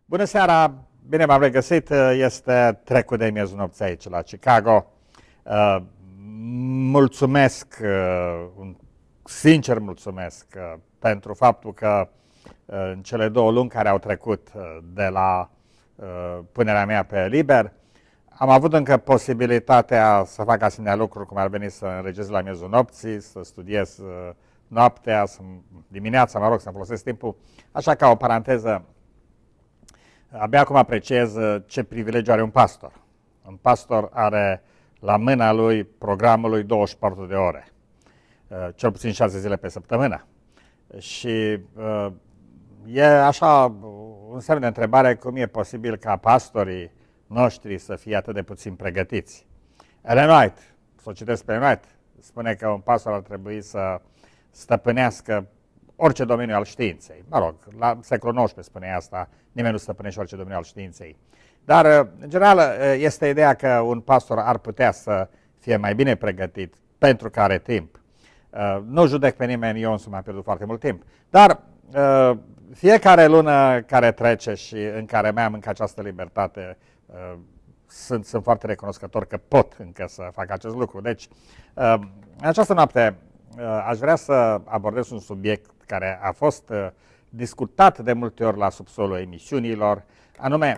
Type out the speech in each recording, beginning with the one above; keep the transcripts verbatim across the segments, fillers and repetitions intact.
Bună seara! Bine v-am regăsit! Este trecut de miezul nopții aici la Chicago. Mulțumesc, sincer mulțumesc pentru faptul că în cele două luni care au trecut de la punerea mea pe liber, am avut încă posibilitatea să fac asemenea lucruri, cum ar veni să înregistrez la miezul nopții, să studiez noaptea, să, dimineața, mă rog, să folosesc timpul. Așa ca o paranteză, abia acum apreciez ce privilegiu are un pastor. Un pastor are la mâna lui programul lui douăzeci și patru de ore, cel puțin șase zile pe săptămână. Și e așa un semn de întrebare cum e posibil ca pastorii noștri să fie atât de puțin pregătiți. Ellen White, să o citesc pe Ellen White, spune că un pastor ar trebui să stăpânească orice domeniu al științei. Mă rog, la secolul nouăsprezece spune asta, nimeni nu stăpânește orice domeniu al științei. Dar, în general, este ideea că un pastor ar putea să fie mai bine pregătit pentru că are timp. Nu judec pe nimeni, eu însumi am pierdut foarte mult timp. Dar fiecare lună care trece și în care mai am încă această libertate, sunt, sunt foarte recunoscător că pot încă să fac acest lucru. Deci, în această noapte aș vrea să abordez un subiect care a fost discutat de multe ori la subsolul emisiunilor, anume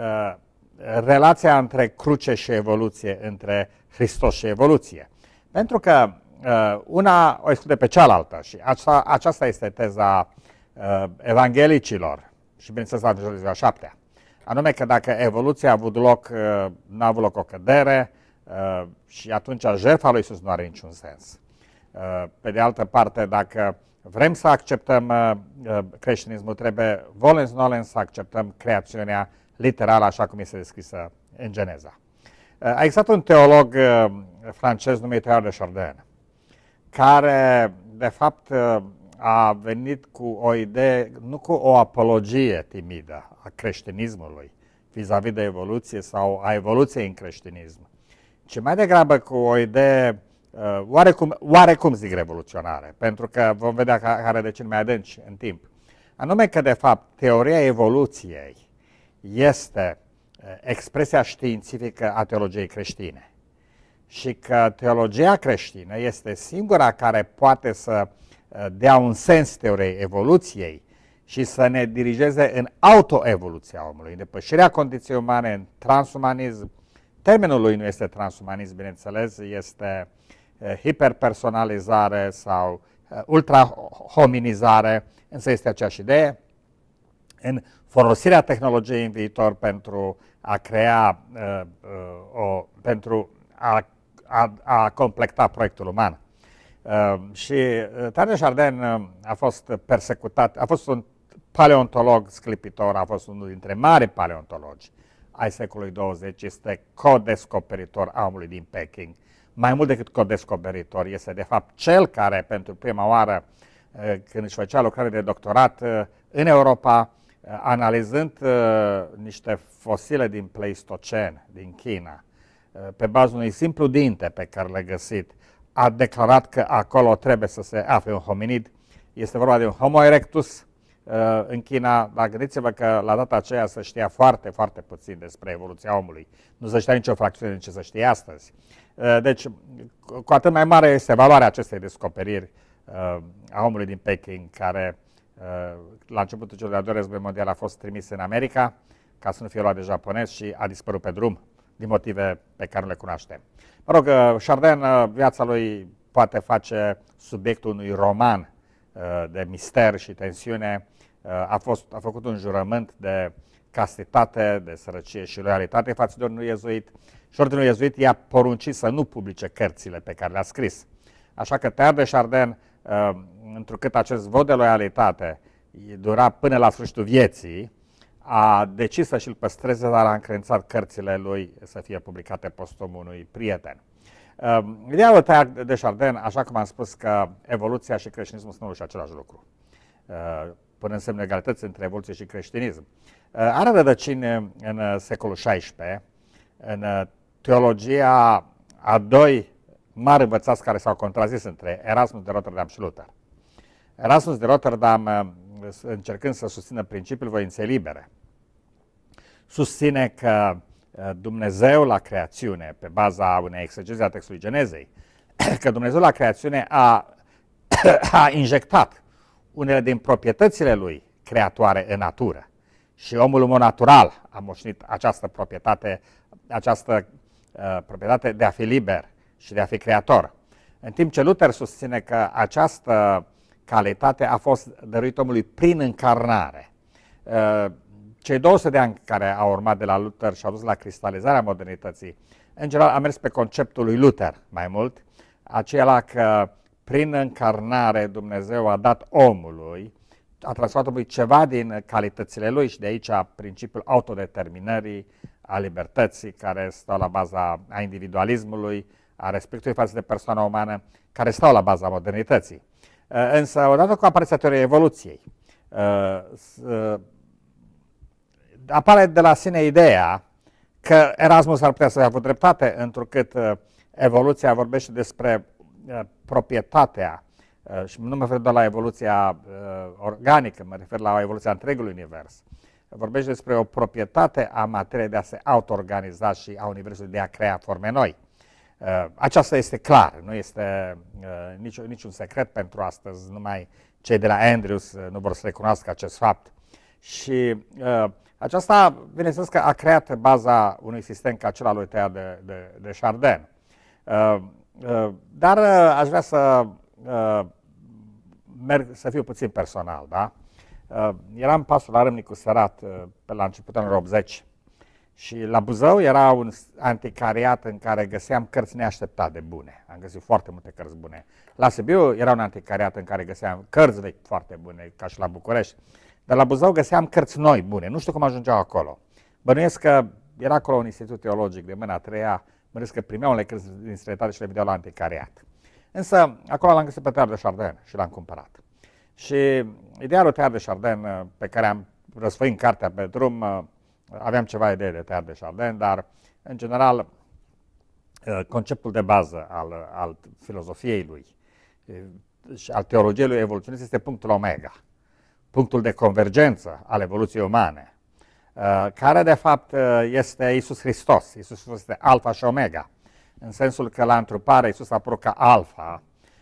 relația între cruce și evoluție, între Hristos și evoluție. Pentru că una o exclude pe cealaltă și aceasta, aceasta este teza evanghelicilor și bineînțeles la ziua șaptea. Anume că dacă evoluția a avut loc, n-a avut loc o cădere și atunci jertfa lui Iisus nu are niciun sens. Pe de altă parte, dacă vrem să acceptăm creștinismul, trebuie volens nolens să acceptăm creațiunea literală așa cum este descrisă în Geneza. A existat un teolog francez numit Teilhard de Chardin, care de fapt a venit cu o idee, nu cu o apologie timidă a creștinismului vis-a-vis de evoluție sau a evoluției în creștinism, ci mai degrabă cu o idee oarecum, oarecum zic revoluționare, pentru că vom vedea că are de cel mai adânci în timp. Anume că, de fapt, teoria evoluției este expresia științifică a teologiei creștine și că teologia creștină este singura care poate să dea un sens teoriei evoluției și să ne dirigeze în autoevoluția omului, în depășirea condiției umane, în transumanism. Termenul lui nu este transumanism, bineînțeles, este hiperpersonalizare sau ultrahominizare, însă este aceeași idee, în folosirea tehnologiei în viitor pentru a crea, uh, uh, o, pentru a, a, a completa proiectul uman. Uh, și Teilhard de Chardin a fost persecutat, a fost un paleontolog sclipitor, a fost unul dintre mari paleontologi ai secolului douăzeci, este codescoperitor a omului din Peking. Mai mult decât codescoperitor, este de fapt cel care pentru prima oară, când își făcea lucrare de doctorat în Europa, analizând niște fosile din Pleistocen, din China, pe bază unui simplu dinte pe care l-a găsit, a declarat că acolo trebuie să se afle un hominid. Este vorba de un Homo erectus în China, dar gândiți-vă că la data aceea se știa foarte, foarte puțin despre evoluția omului. Nu se știa nicio fracțiune din ce se știe astăzi. Deci, cu atât mai mare este valoarea acestei descoperiri a omului din Peking, care la începutul celui de-al doilea război mondial a fost trimis în America, ca să nu fie luat de japonezi și a dispărut pe drum, din motive pe care nu le cunoaștem. Mă rog, Chardin, viața lui poate face subiectul unui roman de mister și tensiune. A, fost, a făcut un jurământ de castitate, de sărăcie și loialitate față de ordinul iezuit și ordinul iezuit i-a poruncit să nu publice cărțile pe care le-a scris. Așa că Teilhard de Chardin, întrucât acest vot de loialitate dura până la sfârșitul vieții, a decis să și-l păstreze, dar a încredințat cărțile lui să fie publicate postum unui prieten. Ideea lui Teilhard de Chardin, așa cum am spus că evoluția și creștinismul sunt și același lucru, până însemnă egalități între evoluție și creștinism, are rădăcini în secolul șaisprezece, în teologia a doi mari învățați care s-au contrazis între Erasmus de Rotterdam și Luther. Erasmus de Rotterdam, încercând să susțină principiul voinței libere, susține că Dumnezeu la creațiune, pe baza unei exegeze a textului Genezei, că Dumnezeu la creațiune a, a injectat unele din proprietățile lui creatoare în natură. Și omul în mod natural a moștenit această proprietate, această uh, proprietate de a fi liber și de a fi creator. În timp ce Luther susține că această calitate a fost dăruită omului prin încarnare. Uh, cei două sute de ani care au urmat de la Luther și au dus la cristalizarea modernității, în general a mers pe conceptul lui Luther mai mult, acela că prin încarnare Dumnezeu a dat omului, a transformat omului ceva din calitățile lui și de aici principiul autodeterminării, a libertății care stau la baza a individualismului, a respectului față de persoana umană, care stau la baza modernității. Însă, odată cu apariția teoriei evoluției, apare de la sine ideea că Erasmus ar putea să fie avut dreptate, întrucât evoluția vorbește despre proprietatea, și nu mă refer doar la evoluția organică, mă refer la evoluția întregului univers. Vorbește despre o proprietate a materiei de a se auto-organiza și a universului de a crea forme noi. Aceasta este clar, nu este niciun, niciun secret pentru astăzi, numai cei de la Andrews nu vor să recunoască acest fapt. Și uh, aceasta, bineînțeles că a creat baza unui sistem ca cel al lui Teilhard de, de, de Chardin. Uh, uh, dar uh, aș vrea să, uh, merg, să fiu puțin personal. Da? Uh, eram pastor la Râmnicu Sărat uh, pe la începutul anilor optzeci și la Buzău era un anticariat în care găseam cărți neașteptat de bune. Am găsit foarte multe cărți bune. La Sibiu era un anticariat în care găseam cărți vechi foarte bune, ca și la București. Dar la Buzău găseam cărți noi, bune. Nu știu cum ajungeau acolo. Bănuiesc că era acolo un institut teologic de mâna a treia, bănuiesc că primeau unele cărți din străinătate și le vedeau la anticariat. Însă, acolo l-am găsit pe Teilhard de Chardin și l-am cumpărat. Și ideea lui Teilhard de Chardin, pe care am răsfăit cartea pe drum, aveam ceva idee de Teilhard de Chardin, dar, în general, conceptul de bază al, al filozofiei lui și al teologiei lui evoluționist este punctul omega, punctul de convergență al evoluției umane, care, de fapt, este Iisus Hristos. Iisus Hristos este alfa și omega, în sensul că la întrupare Iisus a apărut ca alfa,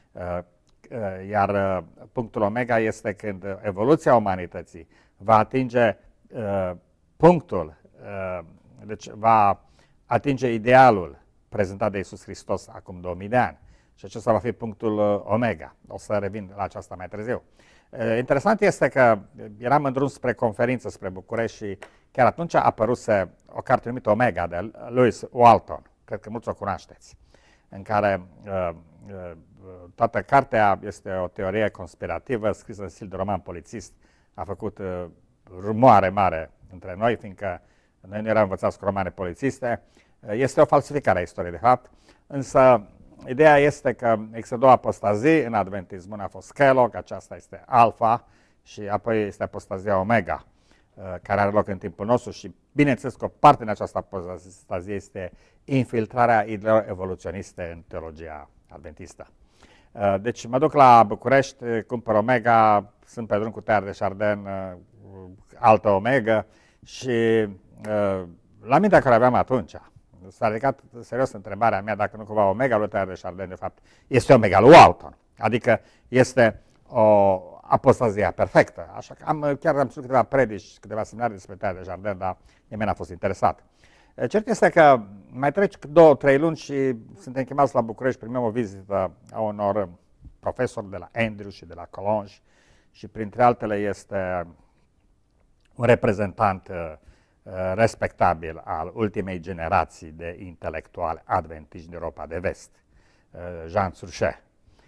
iar punctul omega este când evoluția umanității va atinge punctul, deci va atinge idealul prezentat de Iisus Hristos acum două mii de ani. Și acesta va fi punctul omega. O să revin la aceasta mai târziu. Interesant este că eram în drum spre conferință, spre București și chiar atunci a apăruse o carte numită Omega de Lewis Walton, cred că mulți o cunoașteți, în care uh, uh, toată cartea este o teorie conspirativă scrisă în stil de roman polițist. A făcut uh, rumoare mare între noi, fiindcă noi nu eram învățați cu romane polițiste. Este o falsificare a istoriei, de fapt, însă ideea este că există două apostazii în adventism. Una a fost Skelog, aceasta este alfa, și apoi este apostazia omega, care are loc în timpul nostru și, bineînțeles, că o parte din această apostazie este infiltrarea ideilor evoluționiste în teologia adventistă. Deci mă duc la București, cumpăr omega, sunt pe drum cu Teilhard de Chardin, altă omega și la mintea care aveam atunci, s-a ridicat serios întrebarea mea dacă nu cumva omega lui Teilhard de Chardin, de fapt, este omega lui Walton, adică este o apostazia perfectă. Așa că am, chiar am spus câteva predici, câteva seminarii despre Teilhard de Chardin, dar nimeni n-a fost interesat. Cert este că mai trec două, trei luni și suntem chemați la București, primim o vizită a unor profesori de la Andrews și de la Collonges și printre altele este un reprezentant uh, respectabil al ultimei generații de intelectuali adventiști din Europa de Vest, uh, Jean Surchet,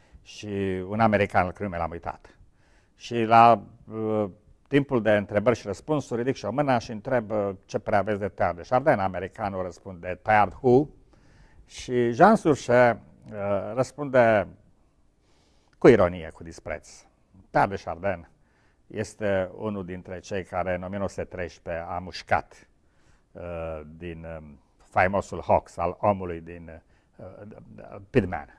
și un american, al cărui l-am uitat. Și la uh, timpul de întrebări și răspunsuri ridic și o mână și întreb uh, ce prea aveți de Teilhard de Chardin. Americanul răspunde Teilhard who? Și Jean Surchet uh, răspunde cu ironie, cu dispreț. Teilhard de Chardin este unul dintre cei care în o mie nouă sute treisprezece a mușcat uh, din uh, faimosul hoax al omului din uh, Pittman.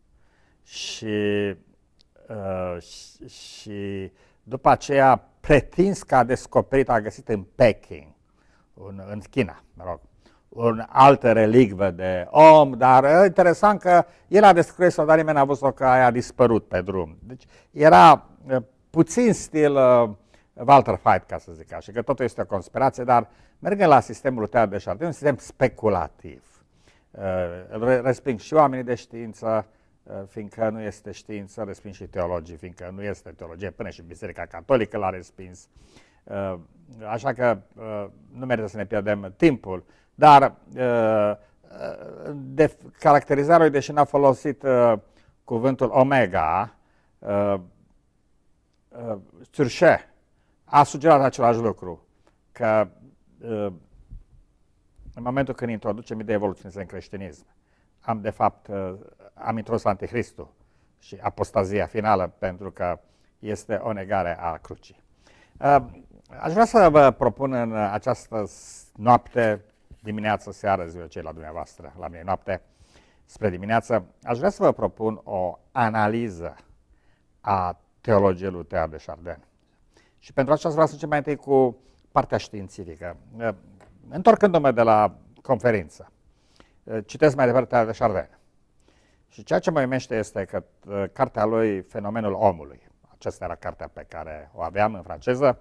Și, uh, și, și după aceea pretins că a descoperit, a găsit în Peking un, în China, mă rog, un altă relicvă de om, dar interesant că el a descris sau dar nimeni n-a văzut-o că aia a dispărut pe drum. Deci era puțin stil uh, Walter Fight, ca să zic așa, că totul este o conspirație, dar mergând la sistemul lui Teilhard de Chardin, un sistem speculativ. Uh, îl resping și oamenii de știință, uh, fiindcă nu este știință, resping și teologii, fiindcă nu este teologie, până și Biserica Catolică l-a respins. Uh, așa că uh, nu merită să ne pierdem timpul, dar uh, de caracterizarea lui, deși n-a folosit uh, cuvântul omega, uh, uh, Turchet a sugerat același lucru, că uh, în momentul când introducem ideea evoluționistă în creștinism, am de fapt uh, am introdus Anticristul și apostazia finală, pentru că este o negare a crucii. Uh, aș vrea să vă propun în această noapte, dimineață, seară, ziua cei la dumneavoastră, la mine noapte, spre dimineață, aș vrea să vă propun o analiză a teologiei lui Teilhard de Chardin. Și pentru aceasta vreau să încep mai întâi cu partea științifică. Întorcându-mă de la conferință, citesc mai departe Teilhard de Chardin. Și ceea ce mă uimește este că cartea lui Fenomenul omului, aceasta era cartea pe care o aveam în franceză,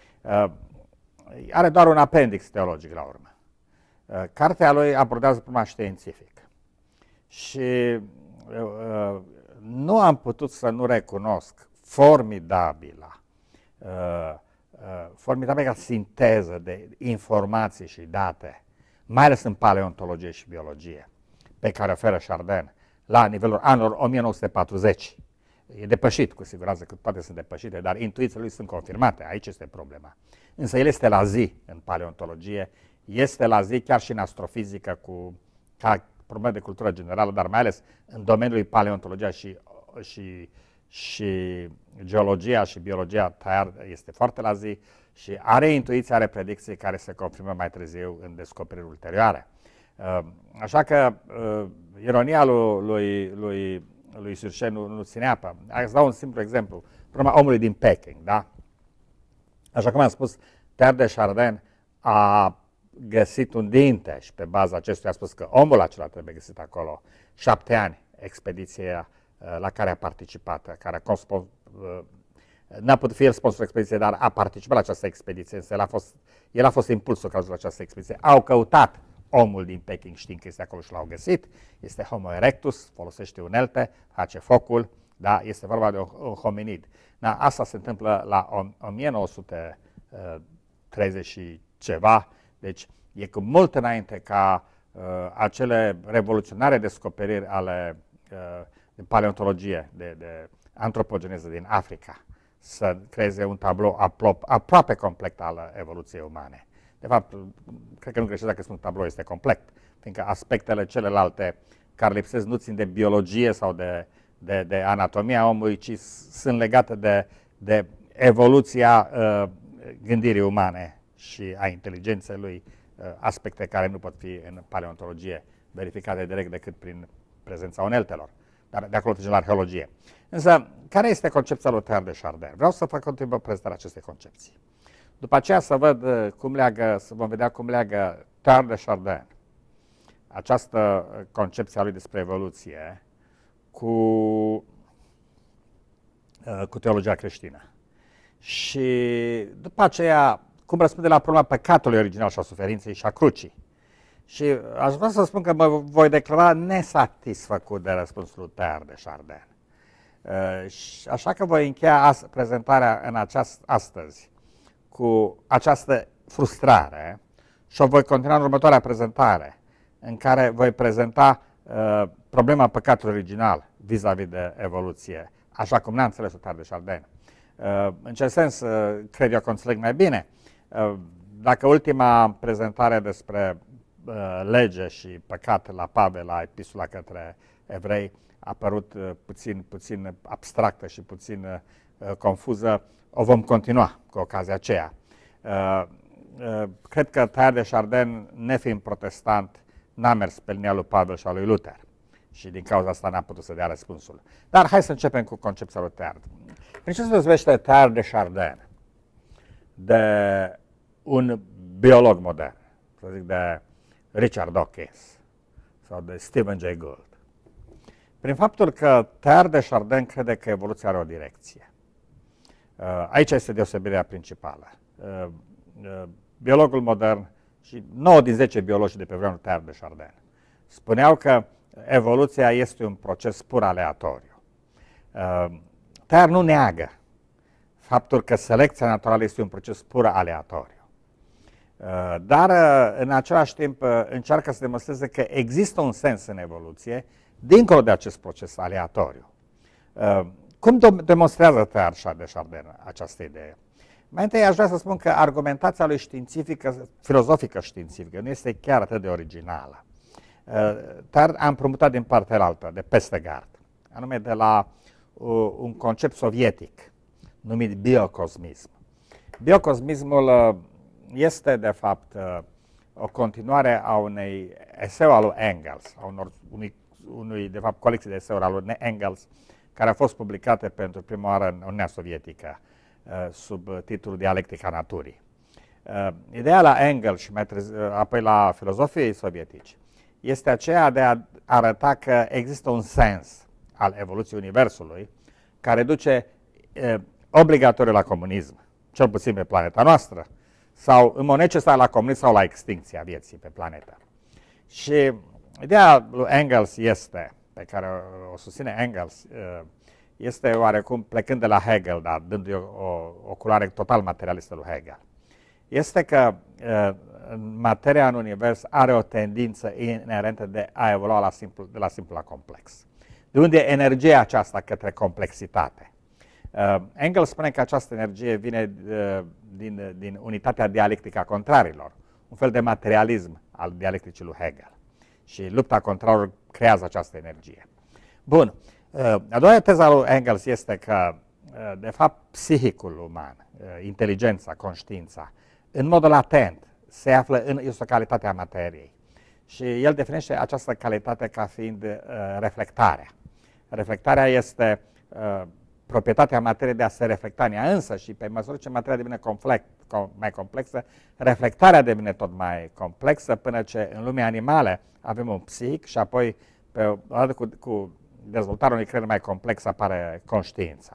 are doar un apendix teologic la urmă. Cartea lui abordează problema științifică. Și uh, nu am putut să nu recunosc formidabila, uh, uh, formidabila sinteză de informații și date, mai ales în paleontologie și biologie, pe care oferă Chardin la nivelul anilor o mie nouă sute patruzeci. E depășit, cu siguranță că toate sunt depășite, dar intuițiile lui sunt confirmate, aici este problema. Însă el este la zi în paleontologie, este la zi chiar și în astrofizică cu ca probleme de cultură generală, dar mai ales în domeniul paleontologia și, și, și geologia și biologia, Teilhard este foarte la zi și are intuiție, are predicții care se confirmă mai târziu în descoperiri ulterioare. Așa că ironia lui, lui, lui, lui Turchet nu, nu ținea pe. Să dau un simplu exemplu. Problema omului din Peking, da? Așa cum am spus, Teilhard de Chardin a găsit un dinte și pe baza acestuia a spus că omul acela trebuie găsit acolo. Șapte ani expediția uh, la care a participat, care a uh, n-a putut fi el sponsorul expediției, dar a participat la această expediție, însă el a fost, el a fost impulsul cauzului această expediție. Au căutat omul din Peking, știind că este acolo și l-au găsit, este Homo erectus, folosește unelte, face focul, da? Este vorba de un hominid. Da? Asta se întâmplă la o mie nouă sute treizeci și ceva, deci e cu mult înainte ca uh, acele revoluționare descoperiri ale uh, de paleontologie, de, de antropogeneză din Africa, să creeze un tablou aplop, aproape complet al evoluției umane. De fapt, cred că nu greșesc dacă spun tablou este complet, fiindcă aspectele celelalte care lipsesc nu țin de biologie sau de, de, de anatomia omului, ci sunt legate de, de evoluția uh, gândirii umane și a inteligenței lui, aspecte care nu pot fi în paleontologie verificate direct decât prin prezența uneltelor, dar de acolo trecem la arheologie. Însă, care este concepția lui Teilhard de Chardin? Vreau să fac o prezentarea acestei concepții. După aceea să văd cum leagă, să vom vedea cum leagă Teilhard de Chardin această concepție a lui despre evoluție cu, cu teologia creștină. Și după aceea cum răspunde la problema păcatului original și a suferinței și a crucii. Și aș vrea să spun că mă voi declara nesatisfăcut de răspunsul lui Teilhard de Chardin. Așa că voi încheia prezentarea în aceast, astăzi cu această frustrare și o voi continua în următoarea prezentare, în care voi prezenta uh, problema păcatului original vis-a-vis de evoluție, așa cum n-a înțeles-o Teilhard de Chardin. Uh, în ce sens, uh, cred eu că înțeleg mai bine. Dacă ultima prezentare despre uh, lege și păcat la Pavel, la epistola către evrei, a părut uh, puțin, puțin abstractă și puțin uh, confuză, o vom continua cu ocazia aceea. Uh, uh, cred că Teilhard de Chardin, nefiind protestant, n-a mers pe linia lui Pavel și a lui Luther și din cauza asta n-a putut să dea răspunsul. Dar hai să începem cu concepția lui Teilhard. Prin ce se deosbește Teilhard de Chardin de un biolog modern? să zic, de Richard Dawkins sau de Stephen Jay Gould. Prin faptul că Teilhard de Chardin crede că evoluția are o direcție. Aici este deosebirea principală. Biologul modern și nouă din zece biologi de pe vremea lui Teilhard de Chardin spuneau că evoluția este un proces pur aleatoriu. Teilhard nu neagă faptul că selecția naturală este un proces pur aleatoriu. Dar în același timp încearcă să demonstreze că există un sens în evoluție dincolo de acest proces aleatoriu. Cum demonstrează Teilhard de Chardin această idee? Mai întâi aș vrea să spun că argumentația lui științifică, filozofică științifică, nu este chiar atât de originală. Teilhard a împrumutat din partea altă, de Pestegard, anume de la un concept sovietic numit biocosmism. Biocosmismul este, de fapt, o continuare a unei eseu al lui Engels, a unor, unui, unui, de fapt, colecție de eseuri al lui Engels, care a fost publicate pentru prima oară în Uniunea Sovietică, sub titlul Dialectica Naturii. Ideea la Engels și mai trezi, apoi la filozofii sovietici este aceea de a arăta că există un sens al evoluției Universului care duce obligatoriu la comunism, cel puțin pe planeta noastră, sau în mod necesar la comunism sau la extincția vieții pe planetă. Și ideea lui Engels este, pe care o susține Engels, este oarecum plecând de la Hegel, dar dându-i o, o, o culoare total materialistă lui Hegel. Este că materia în univers are o tendință inerentă de a evolua la simplu, de la simplu la complex. De unde energia aceasta către complexitate? Uh, Engels spune că această energie vine uh, din, din unitatea dialectică a contrarilor, un fel de materialism al dialecticii lui Hegel. Și lupta contrarilor creează această energie. Bun. Uh, a doua teză a lui Engels este că, uh, de fapt, psihicul uman, uh, inteligența, conștiința, în mod latent, se află în este o calitate a materiei. Și el definește această calitate ca fiind uh, reflectarea. Reflectarea este uh, proprietatea materiei de a se reflecta în ea însă și pe măsură ce materia devine complex, com, mai complexă, reflectarea devine tot mai complexă până ce în lumea animale avem un psihic și apoi pe, cu, cu dezvoltarea unui creier mai complex apare conștiința.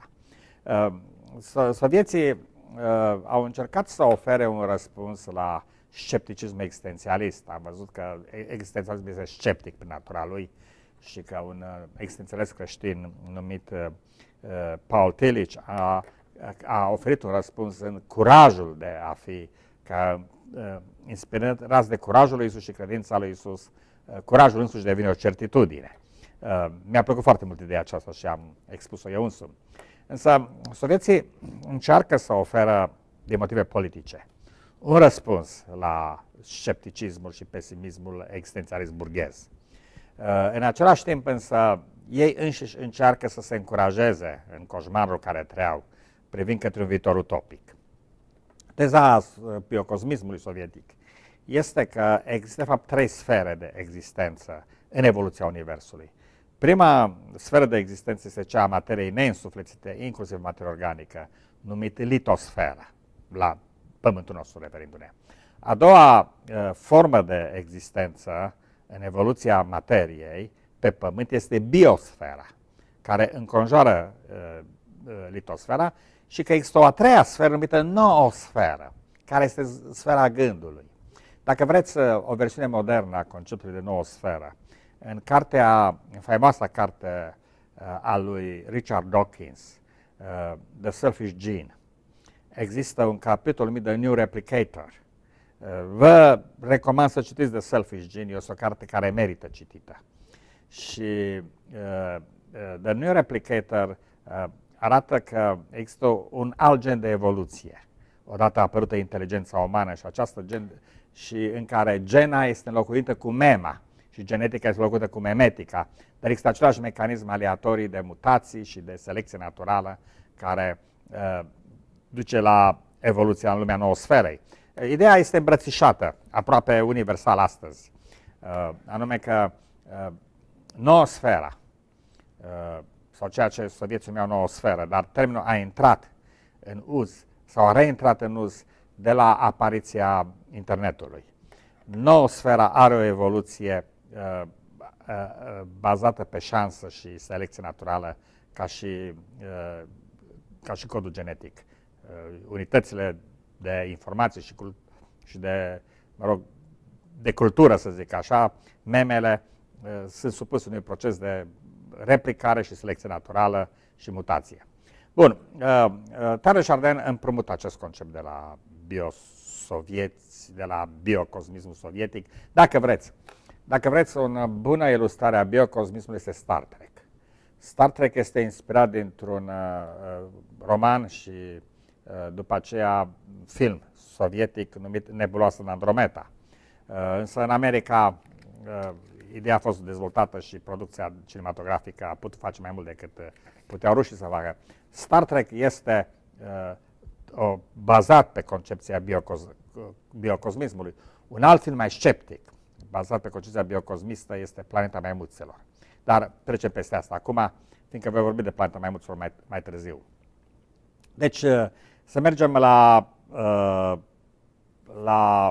Uh, Sovieții uh, au încercat să ofere un răspuns la scepticism existențialist. Am văzut că existențialismul este sceptic prin natura lui și că un uh, existențialist creștin numit uh, Paul Tillich a, a oferit un răspuns în curajul de a fi, ca uh, inspirat raz de curajul lui Iisus și credința lui Iisus, uh, curajul însuși devine o certitudine. Uh, mi-a plăcut foarte mult ideea aceasta și am expus-o eu însumi. Însă sovieții încearcă să oferă, din motive politice, un răspuns la scepticismul și pesimismul existențialist burghez. Uh, în același timp însă, ei înșiși încearcă să se încurajeze în coșmarul care trăiau, privind către un viitor utopic. Teza biocosmismului sovietic este că există, de fapt, trei sfere de existență în evoluția Universului. Prima sferă de existență este cea a materiei neînsuflețite, inclusiv materie organică, numită litosferă, la Pământul nostru referindu-ne. A doua uh, formă de existență în evoluția materiei pe Pământ este biosfera, care înconjoară uh, uh, litosfera și că există o a treia sferă numită noosferă, care este sfera gândului. Dacă vreți uh, o versiune modernă a conceptului de noosferă, în cartea, în faimoasa carte uh, a lui Richard Dawkins, uh, The Selfish Gene, există un capitol numit The New Replicator. Uh, vă recomand să citiți The Selfish Gene, este o carte care merită citită. Și uh, uh, The New Replicator uh, arată că există un alt gen de evoluție, odată apărută inteligența umană și această gen, și în care gena este înlocuită cu mema și genetica este înlocuită cu memetica, dar există același mecanism aleatorii de mutații și de selecție naturală care uh, duce la evoluția în lumea noosferei. Ideea este îmbrățișată aproape universal astăzi, uh, anume că uh, noosfera, uh, sau ceea ce sovieții numeau noosferă, dar termenul a intrat în uz sau a reintrat în uz de la apariția internetului. noosfera are o evoluție uh, uh, bazată pe șansă și selecție naturală ca și, uh, ca și codul genetic. Uh, unitățile de informație și, și de, mă rog, de cultură, să zic așa, memele uh, sunt supuse unui proces de replicare și selecție naturală și mutație. Bun, uh, uh, Teilhard de Chardin împrumută acest concept de la biosovieți, de la biocosmismul sovietic. Dacă vreți, dacă vreți o bună ilustrare a biocosmismului este Star Trek. Star Trek este inspirat dintr-un uh, roman și uh, după aceea film sovietic numit Nebuloasă în Andromeda. Uh, însă în America uh, ideea a fost dezvoltată și producția cinematografică a putut face mai mult decât puteau rușii să facă. Star Trek este uh, o, bazat pe concepția biocos, biocosmismului. Un alt film mai sceptic, bazat pe concepția biocosmistă, este Planeta Maimuțelor. Dar trecem peste asta acum, fiindcă voi vorbi de Planeta Maimuțelor mai, mai târziu. Deci, uh, să mergem la, uh, la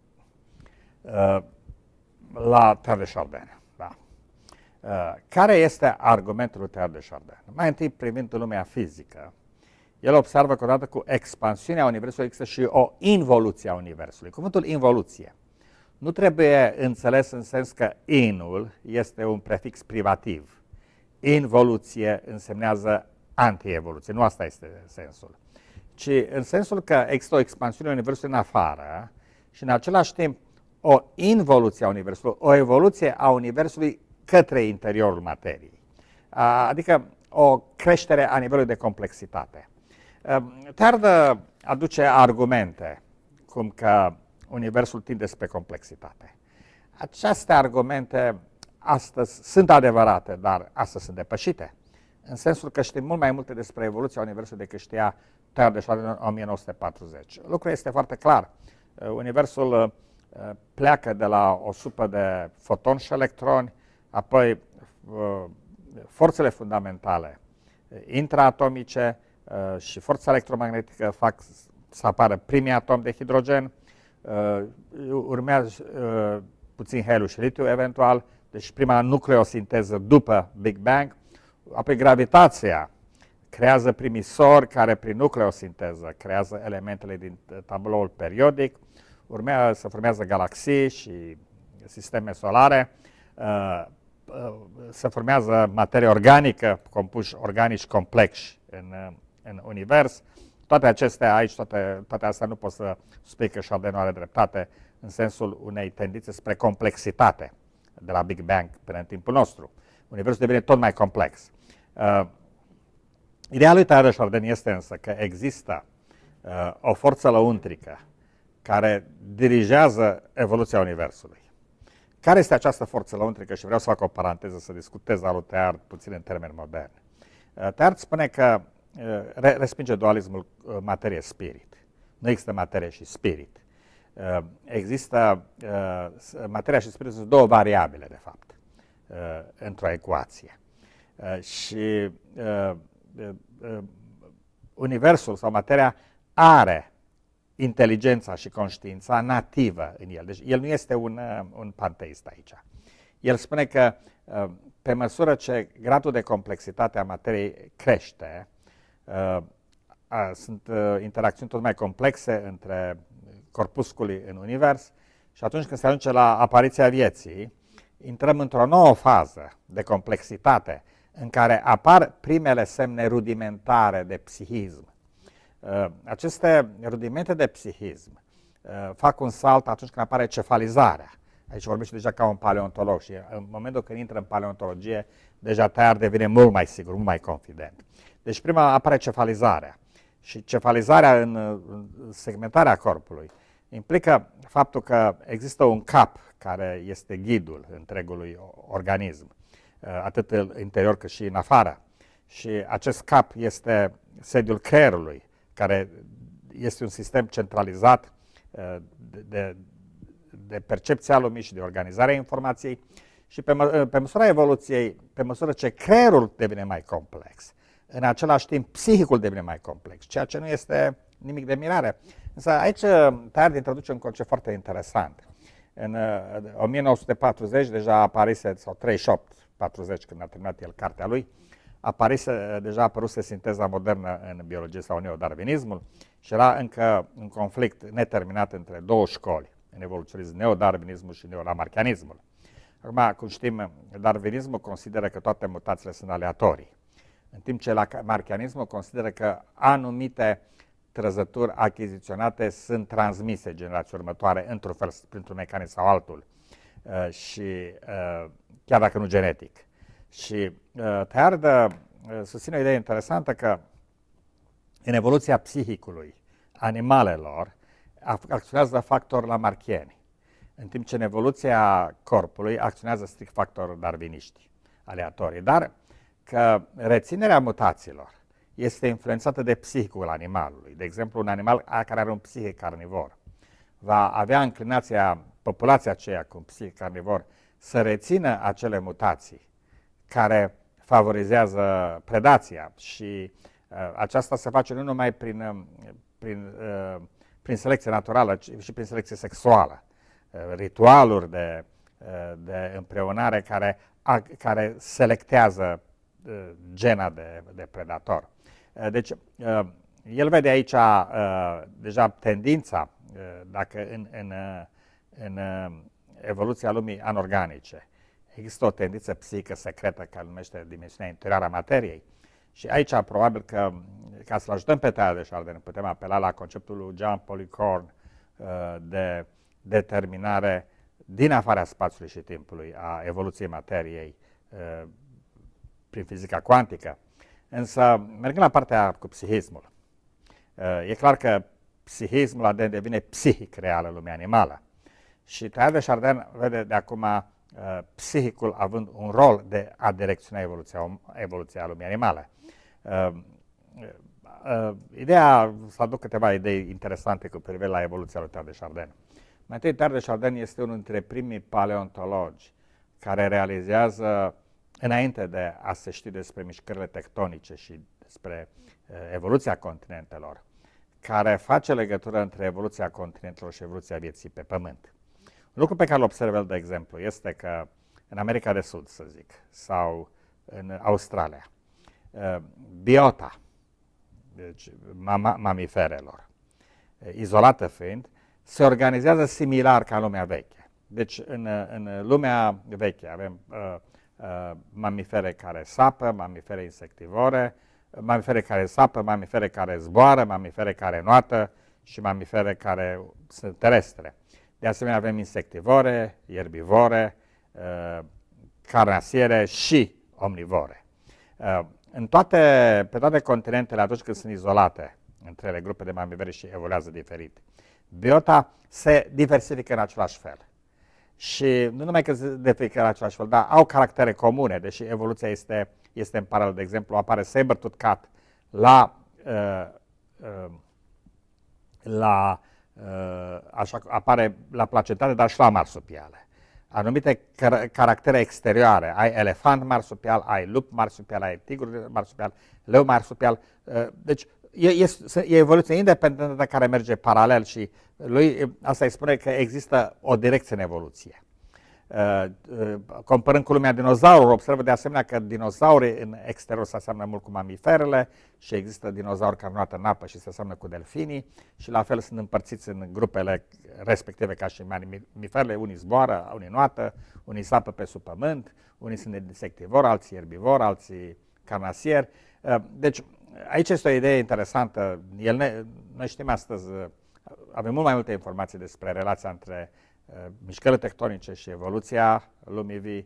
uh, la Teilhard de Chardin. Da. Uh, care este argumentul lui Teilhard de Chardin? Mai întâi, privind lumea fizică, el observă că odată cu expansiunea Universului există și o involuție a Universului. Cuvântul involuție nu trebuie înțeles în sens că inul este un prefix privativ. Involuție însemnează antievoluție. Nu asta este sensul. Ci în sensul că există o expansiune a Universului în afară și în același timp o involuție a Universului, o evoluție a Universului către interiorul materiei. Adică o creștere a nivelului de complexitate. Teilhard aduce argumente cum că Universul tinde spre complexitate. Aceste argumente astăzi sunt adevărate, dar astăzi sunt depășite. În sensul că știm mult mai multe despre evoluția Universului decât știa Teilhard de Chardin în o mie nouă sute patruzeci. Lucrul este foarte clar. Universul pleacă de la o supă de fotoni și electroni, apoi forțele fundamentale intraatomice și forța electromagnetică fac să apară primii atomi de hidrogen, urmează puțin heliu și litiu eventual, deci prima nucleosinteză după Big Bang, apoi gravitația creează primii sori care prin nucleosinteză creează elementele din tabloul periodic, urmează să formează galaxii și sisteme solare, se formează materie organică, compuși organici complexi în, în univers. Toate acestea aici, toate, toate astea nu pot să spui că Chardin nu are dreptate în sensul unei tendințe spre complexitate de la Big Bang până în timpul nostru. Universul devine tot mai complex. Uh, ideea lui Teilhard de Chardin este însă că există uh, o forță lăuntrică care dirigează evoluția Universului. Care este această forță lăuntrică? Și vreau să fac o paranteză, să discut teza lui Teilhard puțin în termeni moderni. Uh, Teilhard spune că uh, respinge dualismul uh, materie-spirit. Nu există materie și spirit. Uh, există, uh, materia și spiritul sunt două variabile, de fapt, uh, într-o ecuație. Uh, și uh, uh, Universul sau materia are inteligența și conștiința nativă în el. Deci el nu este un, uh, un panteist aici. El spune că uh, pe măsură ce gradul de complexitate a materiei crește, uh, uh, sunt uh, interacțiuni tot mai complexe între corpusculii în univers și atunci când se ajunge la apariția vieții, intrăm într-o nouă fază de complexitate în care apar primele semne rudimentare de psihism. Aceste rudimente de psihism fac un salt atunci când apare cefalizarea. Aici vorbește deja ca un paleontolog și în momentul când intră în paleontologie, deja Teilhard devine mult mai sigur, mult mai confident. Deci prima apare cefalizarea. Și cefalizarea în segmentarea corpului implică faptul că există un cap care este ghidul întregului organism, atât în interior cât și în afară. Și acest cap este sediul creierului, care este un sistem centralizat de, de, de percepția lumii și de organizarea informației. Și pe, mă, pe măsura evoluției, pe măsură ce creierul devine mai complex, în același timp psihicul devine mai complex, ceea ce nu este nimic de mirare. Însă aici Teilhard introduce un concept foarte interesant. În o mie nouă sute patruzeci deja aparise, sau treizeci și opt patruzeci când a terminat el cartea lui, aparise, deja apăruse sinteza modernă în biologie sau neodarwinismul și era încă un conflict neterminat între două școli, în evoluționism, neodarwinismul și neolamarchianismul. Acum, cum știm, darwinismul consideră că toate mutațiile sunt aleatorii, în timp ce marchianismul consideră că anumite trăzături achiziționate sunt transmise generației următoare într-un fel, printr-un mecanism sau altul, uh, și uh, chiar dacă nu genetic. Și uh, Teilhard uh, susține o idee interesantă că în evoluția psihicului animalelor acționează factori lamarchieni, în timp ce în evoluția corpului acționează strict factori darwiniști, aleatorii, dar că reținerea mutațiilor este influențată de psihicul animalului. De exemplu, un animal care are un psihic carnivor va avea inclinația, populația aceea cu un psihic carnivor, să rețină acele mutații care favorizează predația și uh, aceasta se face nu numai prin, uh, prin, uh, prin selecție naturală, ci și prin selecție sexuală. Uh, ritualuri de, uh, de împreunare care, a, care selectează uh, gena de, de predator. Uh, deci, uh, el vede aici uh, deja tendința, uh, dacă în, în, uh, în uh, evoluția lumii anorganice există o tendință psihică secretă care numește dimensiunea interioară a materiei. Și aici probabil că, ca să-l ajutăm pe Teilhard de Chardin, putem apela la conceptul lui Jean Polycorne de determinare din afara spațiului și timpului a evoluției materiei prin fizica cuantică. Însă, mergând la partea cu psihismul, e clar că psihismul devine psihic real în lumea animală. Și Teilhard de Chardin vede de acum Uh, psihicul având un rol de a direcționa evoluția, evoluția lumii animale. Uh, uh, ideea, să aduc câteva idei interesante cu privire la evoluția lui Teilhard de Chardin. Mai întâi, Teilhard de Chardin este unul dintre primii paleontologi care realizează, înainte de a se ști despre mișcările tectonice și despre uh, evoluția continentelor, care face legătură între evoluția continentelor și evoluția vieții pe Pământ. Un lucru pe care îl observ el, de exemplu, este că în America de Sud, să zic, sau în Australia, biota, deci mama, mamiferelor, izolată fiind, se organizează similar ca în lumea veche. Deci în, în lumea veche avem uh, uh, mamifere care sapă, mamifere insectivore, mamifere care sapă, mamifere care zboară, mamifere care noată și mamifere care sunt terestre. De asemenea, avem insectivore, ierbivore, uh, carnasiere și omnivore. Uh, în toate, pe toate continentele, atunci când sunt izolate între ele grupe de mamifere și evoluează diferit, biota se diversifică în același fel. Și nu numai că se diversifică în același fel, dar au caractere comune, deși evoluția este, este în paralel. De exemplu, apare saber-tooth cat la, uh, uh, la așa apare la placentate, dar și la marsupiale. Anumite car caractere exterioare. Ai elefant marsupial, ai lup marsupial, ai tigru marsupial, leu marsupial. Deci e, e, e evoluție independentă care merge paralel și lui asta îi spune că există o direcție în evoluție. Comparând cu lumea dinozaurilor, observă de asemenea că dinozaurii în exterior se aseamnă mult cu mamiferele și există dinozauri care nuată în apă și se aseamnă cu delfinii și la fel sunt împărțiți în grupele respective ca și mamiferele, unii zboară, unii noată, unii sapă pe sub pământ, unii sunt insectivori, alții erbivori, alții carnasieri. Deci aici este o idee interesantă. El ne, noi știm astăzi, avem mult mai multe informații despre relația între mișcările tectonice și evoluția lumii vii,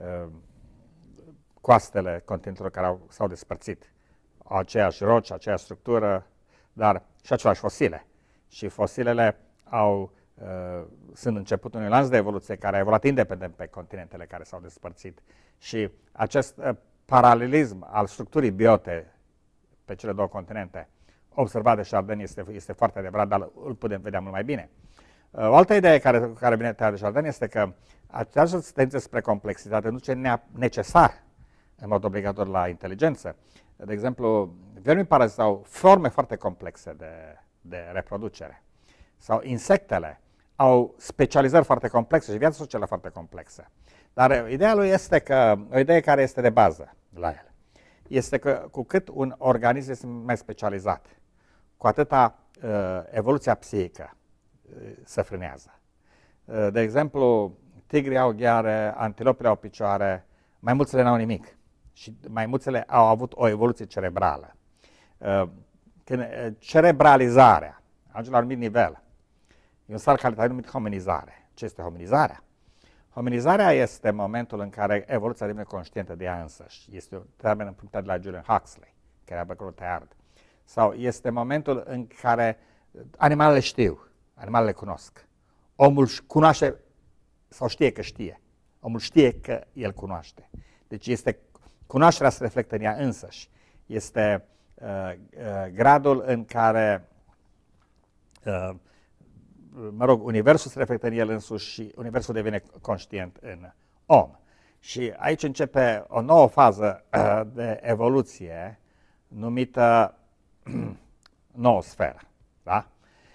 coastele continentelor care s-au despărțit, au aceeași roci, aceeași structură, dar și aceleași fosile. Și fosilele au, sunt începutul unui lanț de evoluție care a evoluat independent pe continentele care s-au despărțit. Și acest paralelism al structurii biote pe cele două continente, observat de Chardin, este, este foarte adevărat, dar îl putem vedea mult mai bine. O altă idee care, care vine Teilhard de Chardin este că această tendință spre complexitate nu duce necesar, în mod obligatoriu, la inteligență. De exemplu, vermii paraziți au forme foarte complexe de, de reproducere. Sau insectele au specializări foarte complexe și viața socială foarte complexă. Dar ideea lui este că, o idee care este de bază la el, este că cu cât un organism este mai specializat, cu atâta uh, evoluția psihică uh, se frânează. Uh, de exemplu, tigrii au gheare, antilopele au picioare, maimuțele n-au nimic și maimuțele au avut o evoluție cerebrală. Uh, când, uh, cerebralizarea ajunge la un anumit nivel. E un salt calitativ numit hominizare. Ce este hominizarea? Hominizarea este momentul în care evoluția devine conștientă de ea însăși. Este un termen împrumutat de la Julian Huxley, care a băcut Teard. Sau este momentul în care animalele știu, animalele cunosc. Omul cunoaște sau știe că știe. Omul știe că el cunoaște. Deci este, cunoașterea se reflectă în ea însăși. Este uh, uh, gradul în care uh, mă rog, universul se reflectă în el însuși și universul devine conștient în om. Și aici începe o nouă fază de evoluție numită noosferă. Da?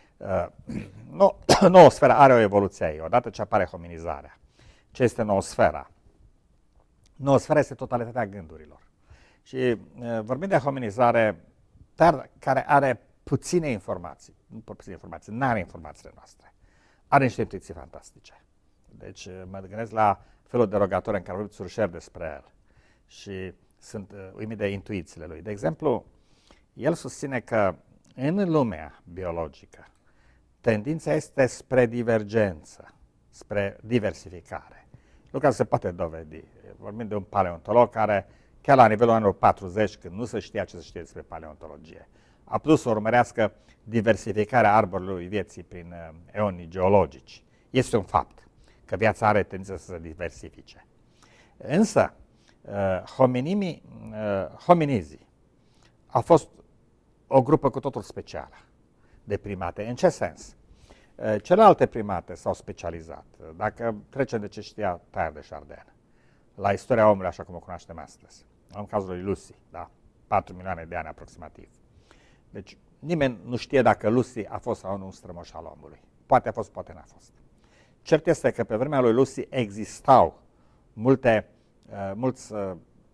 Noosfera are o evoluție ei, odată ce apare hominizarea. Ce este noosfera? Noosfera este totalitatea gândurilor. Și vorbim de hominizare care are puține informații, nu puține informații, nu are informațiile noastre. Are niște intuiții fantastice. Deci mă gândesc la felul derogator în care vorbim Surșer despre el și sunt uh, uimit de intuițiile lui. De exemplu, el susține că în lumea biologică tendința este spre divergență, spre diversificare. Lucrul se poate dovedi. Vorbim de un paleontolog care, chiar la nivelul anilor patruzeci, când nu se știa ce se știe despre paleontologie, a putut să urmărească diversificarea arborului vieții prin uh, eonii geologici. Este un fapt că viața are tendința să se diversifice. Însă, uh, hominimii, uh, hominizii au fost o grupă cu totul specială de primate. În ce sens? Uh, celelalte primate s-au specializat. Dacă trecem de ce știa Teilhard de Chardin, la istoria omului așa cum o cunoaștem astăzi, în cazul lui Lucy, da, patru milioane de ani aproximativ. Deci nimeni nu știe dacă Lucy a fost sau nu un strămoș al omului. Poate a fost, poate n-a fost. Cert este că pe vremea lui Lucy existau multe, uh, mulți uh,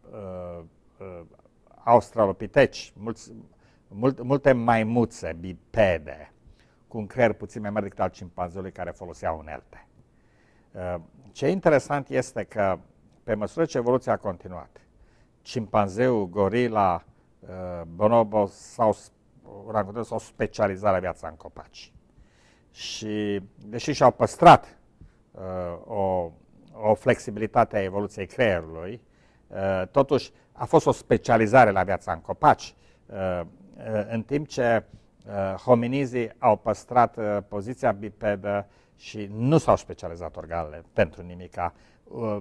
uh, australopiteci, mulți, mult, multe maimuțe bipede cu un creier puțin mai mare decât al cimpanzeului care foloseau unelte. Uh, ce interesant este că pe măsură ce evoluția a continuat, cimpanzeul, gorila, uh, bonobo s-au orangutanul s-au specializat la viața în copaci. Și deși și-au păstrat uh, o, o flexibilitate a evoluției creierului, uh, totuși a fost o specializare la viața în copaci, uh, uh, în timp ce uh, hominizii au păstrat uh, poziția bipedă și nu s-au specializat organele pentru nimica, uh,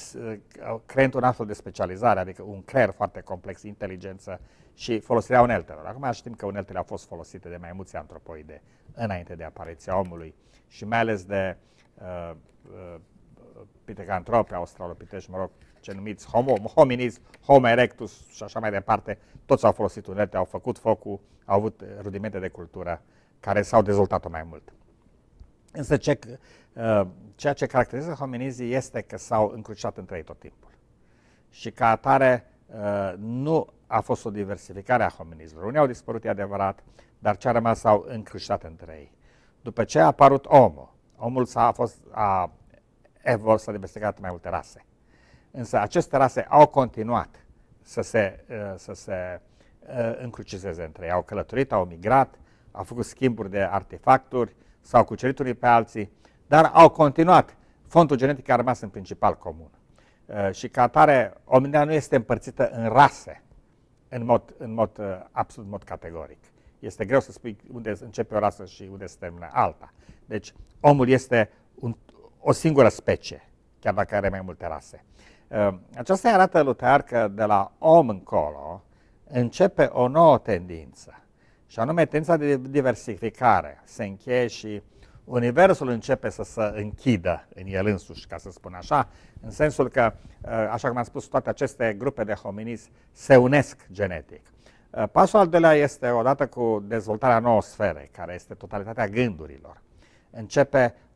uh, creând un astfel de specializare, adică un creier foarte complex, inteligență, și folosirea uneltelor. Acum știm că uneltele au fost folosite de maimuțe antropoide înainte de apariția omului și mai ales de uh, uh, pithecantropi, australopiteși, mă rog, ce numiți homo, hominids, Homo erectus și așa mai departe, toți au folosit unelte, au făcut focul, au avut rudimente de cultură care s-au dezvoltat mai mult. Însă ce, uh, ceea ce caracterizează hominizii este că s-au încrucișat între ei tot timpul. Și ca atare uh, nu a fost o diversificare a hominizilor. Unii au dispărut, e adevărat, dar ce a rămas s-au încrucișat între ei. După ce a apărut omul, omul s-a fost, a evoluat, s-a diversificat mai multe rase. Însă aceste rase au continuat să se, uh, să se uh, încrucizeze între ei. Au călătorit, au migrat, au făcut schimburi de artefacturi, s-au cucerit unii pe alții, dar au continuat. Fondul genetic a rămas în principal comun. Uh, și ca atare, omenirea nu este împărțită în rase, în mod, în mod uh, absolut, în mod categoric. Este greu să spui unde începe o rasă și unde se termină alta. Deci, omul este un, o singură specie, chiar dacă are mai multe rase. Uh, aceasta arată lui Teilhard că de la om încolo începe o nouă tendință, și anume tendința de diversificare. Se încheie și universul începe să se închidă în el însuși, ca să spun așa, în sensul că, așa cum am spus, toate aceste grupe de hominizi se unesc genetic. Pasul al doilea este, odată cu dezvoltarea noosferei, care este totalitatea gândurilor, începe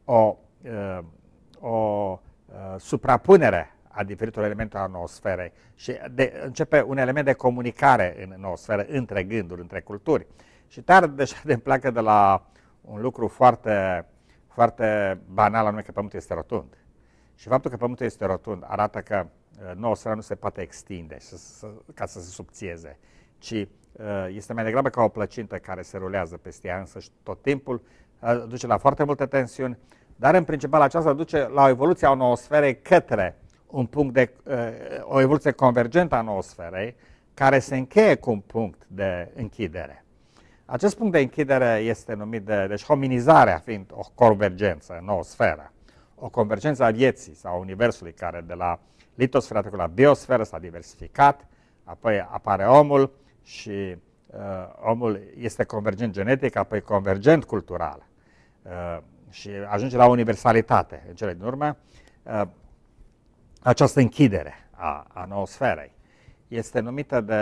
o, uh, o uh, suprapunere a diferitor elemente a noosferei și de, începe un element de comunicare în noosferă, între gânduri, între culturi. Și Teilhard de Chardin pleacă de la un lucru foarte, foarte banal, anume că Pământul este rotund. Și faptul că Pământul este rotund arată că uh, noosfera nu se poate extinde să, să, ca să se subțieze, ci uh, este mai degrabă ca o plăcintă care se rulează peste ea însăși tot timpul, uh, duce la foarte multe tensiuni, dar în principal aceasta duce la o evoluție a noosferei către un punct de, uh, o evoluție convergentă a noosferei, care se încheie cu un punct de închidere. Acest punct de închidere este numit de, deci hominizarea fiind o convergență în noosferă, o convergență a vieții sau a universului care de la litosferă trecut la biosferă s-a diversificat, apoi apare omul și uh, omul este convergent genetic, apoi convergent cultural uh, și ajunge la universalitate în cele din urmă. Uh, această închidere a, a noosferei este numită de,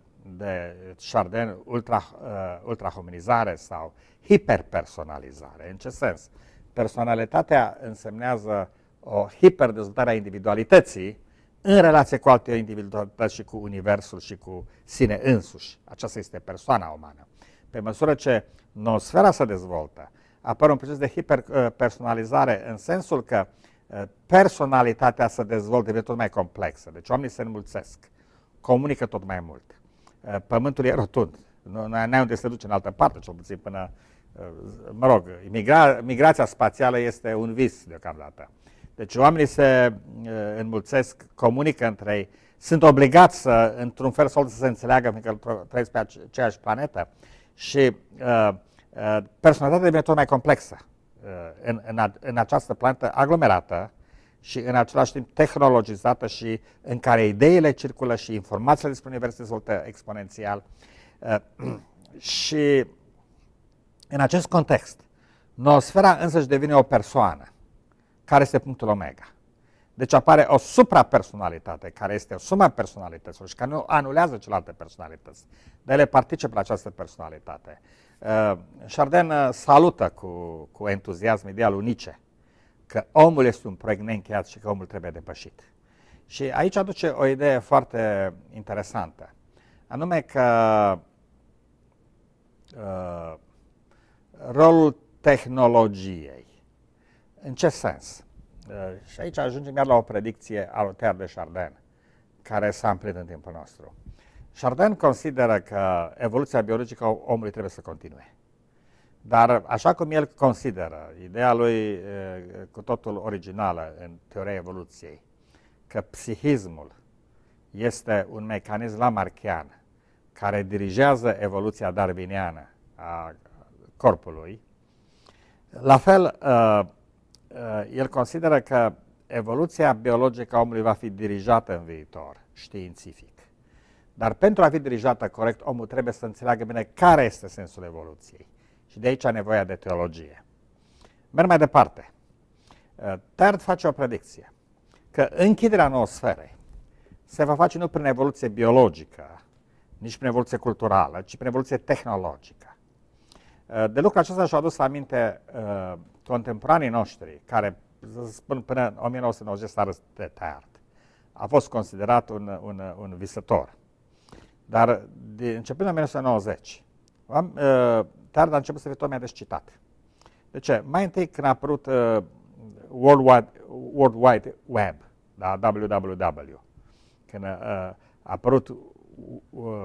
de Chardin ultra, uh, ultrahominizare sau hiperpersonalizare. În ce sens? Personalitatea însemnează o hiperdezvoltare a individualității în relație cu alte individualități și cu universul și cu sine însuși. Aceasta este persoana umană. Pe măsură ce noosfera se dezvoltă, apare un proces de hiperpersonalizare în sensul că personalitatea se dezvoltă, devine tot mai complexă. Deci oamenii se înmulțesc, comunică tot mai mult. Pământul e rotund. Nu ai unde să te duci în altă parte, cel puțin până, mă rog, migra, migrația spațială este un vis deocamdată. Deci oamenii se înmulțesc, comunică între ei, sunt obligați să, într-un fel sau altul, să se înțeleagă, pentru că trăiesc pe aceeași planetă și uh, uh, personalitatea devine tot mai complexă uh, în, în, în această planetă aglomerată și în același timp tehnologizată și în care ideile circulă și informațiile despre univers se dezvoltă exponențial. Uh, și în acest context, noosfera însăși devine o persoană, care este punctul omega. Deci apare o suprapersonalitate, care este o suma personalităților și care nu anulează celelalte personalități, dar ele participă la această personalitate. Uh, Chardin salută cu, cu entuziasm idealul Nietzsche, că omul este un proiect neîncheiat și că omul trebuie depășit. Și aici aduce o idee foarte interesantă, anume că uh, rolul tehnologiei. În ce sens? Uh, și aici ajungem iar la o predicție a lui Teilhard de Chardin, care s-a împlinit în timpul nostru. Chardin consideră că evoluția biologică a omului trebuie să continue. Dar așa cum el consideră, ideea lui uh, cu totul originală în teoria evoluției, că psihismul este un mecanism lamarckian care dirigează evoluția darwiniană a corpului, la fel, uh, uh, el consideră că evoluția biologică a omului va fi dirijată în viitor, științific. Dar pentru a fi dirijată corect, omul trebuie să înțeleagă bine care este sensul evoluției. Și de aici nevoia de teologie. Merg mai departe. Uh, Teilhard face o predicție, că închiderea noosferei se va face nu prin evoluție biologică, nici prin evoluție culturală, ci prin evoluție tehnologică. De lucrul acesta și-au adus aminte uh, contemporanii noștri, care, să spun, până în o mie nouă sute nouăzeci s-a râs de Teilhard. A fost considerat un, un, un visător. Dar de, începând în o mie nouă sute nouăzeci, am, uh, Teilhard a început să fie tot mai des citat. De ce? Mai întâi când a apărut uh, World, Wide, World Wide Web, da, W W W, când uh, a apărut, uh,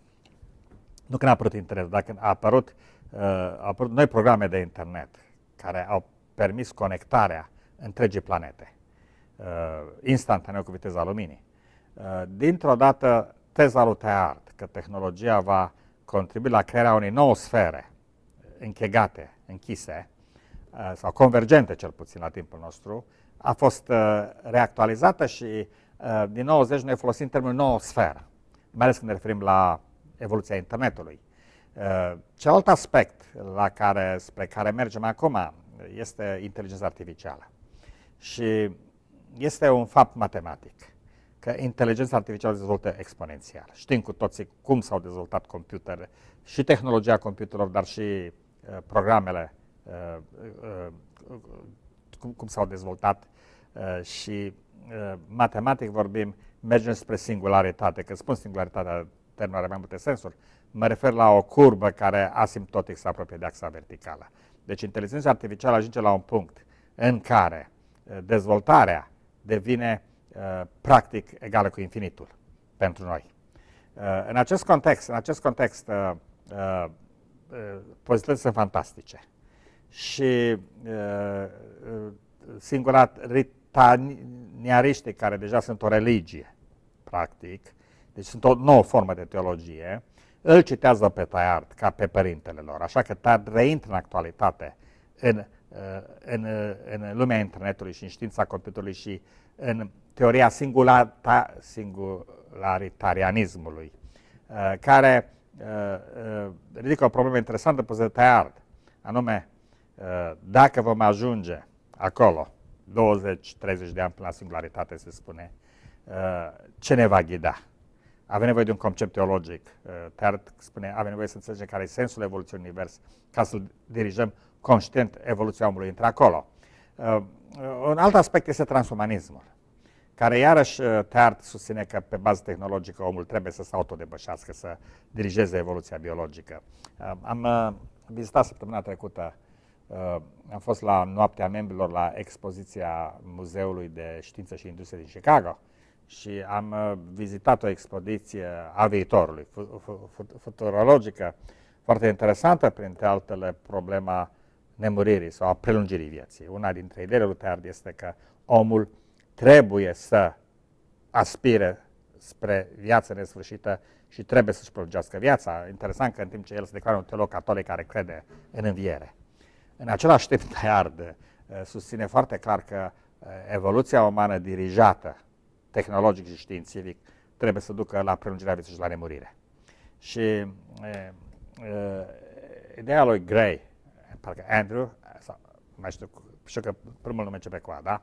nu când a apărut internet, dar când a apărut Uh, au apărut noi programe de internet care au permis conectarea întregii planete, uh, instantaneu cu viteza luminii. Uh, dintr-o dată, teza lui Teilhard că tehnologia va contribui la crearea unei nouă sfere închegate, închise, uh, sau convergente cel puțin la timpul nostru, a fost uh, reactualizată și uh, din nouăzeci noi folosim termenul nouă sferă, mai ales când ne referim la evoluția internetului. Uh, celălalt aspect la care, spre care mergem acum este inteligența artificială. Și este un fapt matematic că inteligența artificială se dezvoltă exponențial. Știm cu toții cum s-au dezvoltat computere și tehnologia computerelor, dar și uh, programele uh, uh, cum, cum s-au dezvoltat uh, și uh, matematic vorbim, mergem spre singularitate. Când spun singularitate, termenul are mai multe sensuri, mă refer la o curbă care asimptotic se apropie de axa verticală. Deci inteligența artificială ajunge la un punct în care uh, dezvoltarea devine uh, practic egală cu infinitul pentru noi. Uh, în acest context, în acest context uh, uh, uh, pozitivitățile sunt fantastice și uh, uh, singularitariștii, care deja sunt o religie, practic, deci sunt o nouă formă de teologie, îl citează pe Teilhard ca pe părintele lor, așa că Teilhard reintră în actualitate în, în, în lumea internetului și în știința computerului și în teoria singularitarianismului, care ridică o problemă interesantă pusă de Teilhard, anume, dacă vom ajunge acolo, douăzeci treizeci de ani până la singularitate, se spune, ce ne va ghida? Avem nevoie de un concept teologic. Teilhard spune, avem nevoie să înțelegem care e sensul evoluției univers, ca să-l dirijăm conștient evoluția omului între acolo. Un alt aspect este transumanismul, care iarăși Teilhard susține că pe bază tehnologică omul trebuie să se autodepășească, să dirigeze evoluția biologică. Am vizitat săptămâna trecută, am fost la Noaptea Membrilor la expoziția Muzeului de Știință și Industrie din Chicago și am vizitat o expoziție a viitorului, futurologică, foarte interesantă, printre altele problema nemuririi sau a prelungirii vieții. Una dintre ideile lui Teilhard este că omul trebuie să aspire spre viață nesfârșită și trebuie să-și prelungească viața. Interesant că în timp ce el se declară un teolog catolic care crede în înviere. În același timp, Teilhard susține foarte clar că evoluția umană dirijată tehnologic și științific trebuie să ducă la prelungirea vieții și la nemurire. Și e, e, ideea lui Gray, parcă Andrew, sau, mai știu, știu că primul nume începe cu A, da?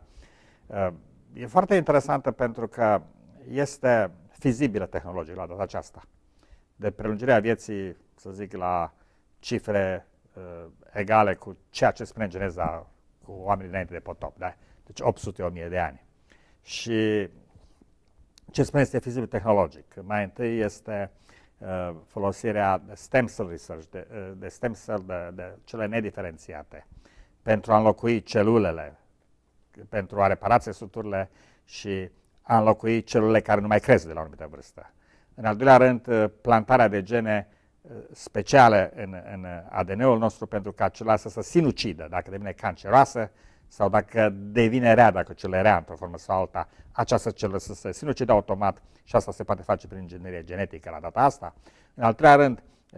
E foarte interesantă pentru că este fizibilă tehnologic la data aceasta. De prelungirea vieții, să zic, la cifre uh, egale cu ceea ce spune Geneza cu oamenii înainte de potop, da? Deci opt sute o mie de ani. Și ce spune este fizibil tehnologic. Mai întâi este uh, folosirea de stem cell research, de, uh, de stem cell, de, de cele nediferențiate, pentru a înlocui celulele, pentru a repara țesuturile și a înlocui celulele care nu mai cresc de la o anumită vârstă. În al doilea rând, plantarea de gene speciale în, în A D N-ul nostru pentru ca celula să se sinucidă dacă devine canceroasă sau dacă devine rea, dacă celula e rea într-o formă sau alta, această celulă să se sinucidă automat și asta se poate face prin inginerie genetică la data asta. În al treilea rând,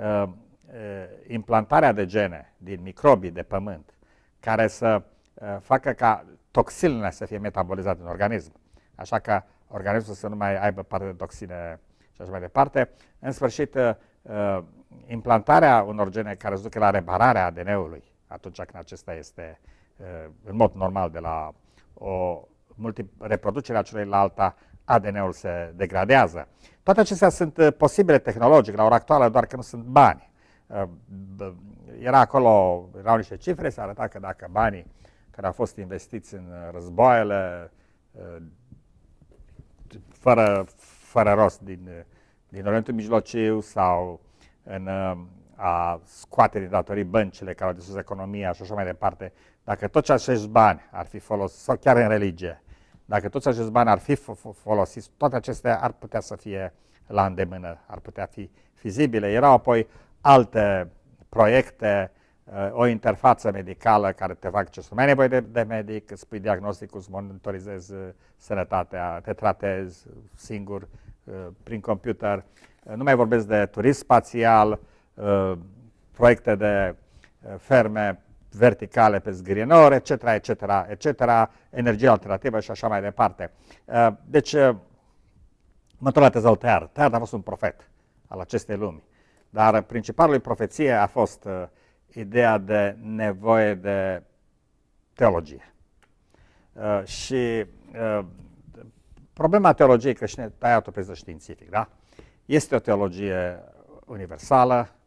implantarea de gene din microbii de pământ care să facă ca toxinele să fie metabolizate în organism, așa că organismul să nu mai aibă parte de toxine și așa mai departe. În sfârșit, implantarea unor gene care îți duce la repararea A D N-ului, atunci când acesta este în mod normal de la o reproducere a celuilalt, A D N-ul se degradează. Toate acestea sunt posibile tehnologic la ora actuală, doar că nu sunt bani. Era acolo, erau niște cifre, se arăta că dacă banii care au fost investiți în războaiele fără, fără rost din, din Orientul Mijlociu sau în a scoate din datorii băncile care au distrus economia și așa mai departe, dacă toți acești bani ar fi folosiți, sau chiar în religie, dacă toți acești bani ar fi folosiți, toate acestea ar putea să fie la îndemână, ar putea fi fizibile. Erau apoi alte proiecte, o interfață medicală care te fac ce mai nevoie de, de medic, îți pui diagnosticul, îți monitorizezi sănătatea, te tratezi singur prin computer. Nu mai vorbesc de turism spațial, proiecte de ferme verticale pe zgârienori, et cetera, et cetera, et cetera, energie alternativă și așa mai departe. Deci, mă întorc la teza lui Teilhard. Teilhard a fost un profet al acestei lumi, dar principalul profeție a fost uh, ideea de nevoie de teologie. Uh, și uh, problema teologiei, că și Teilhard o preză științific, da? Este o teologie universală,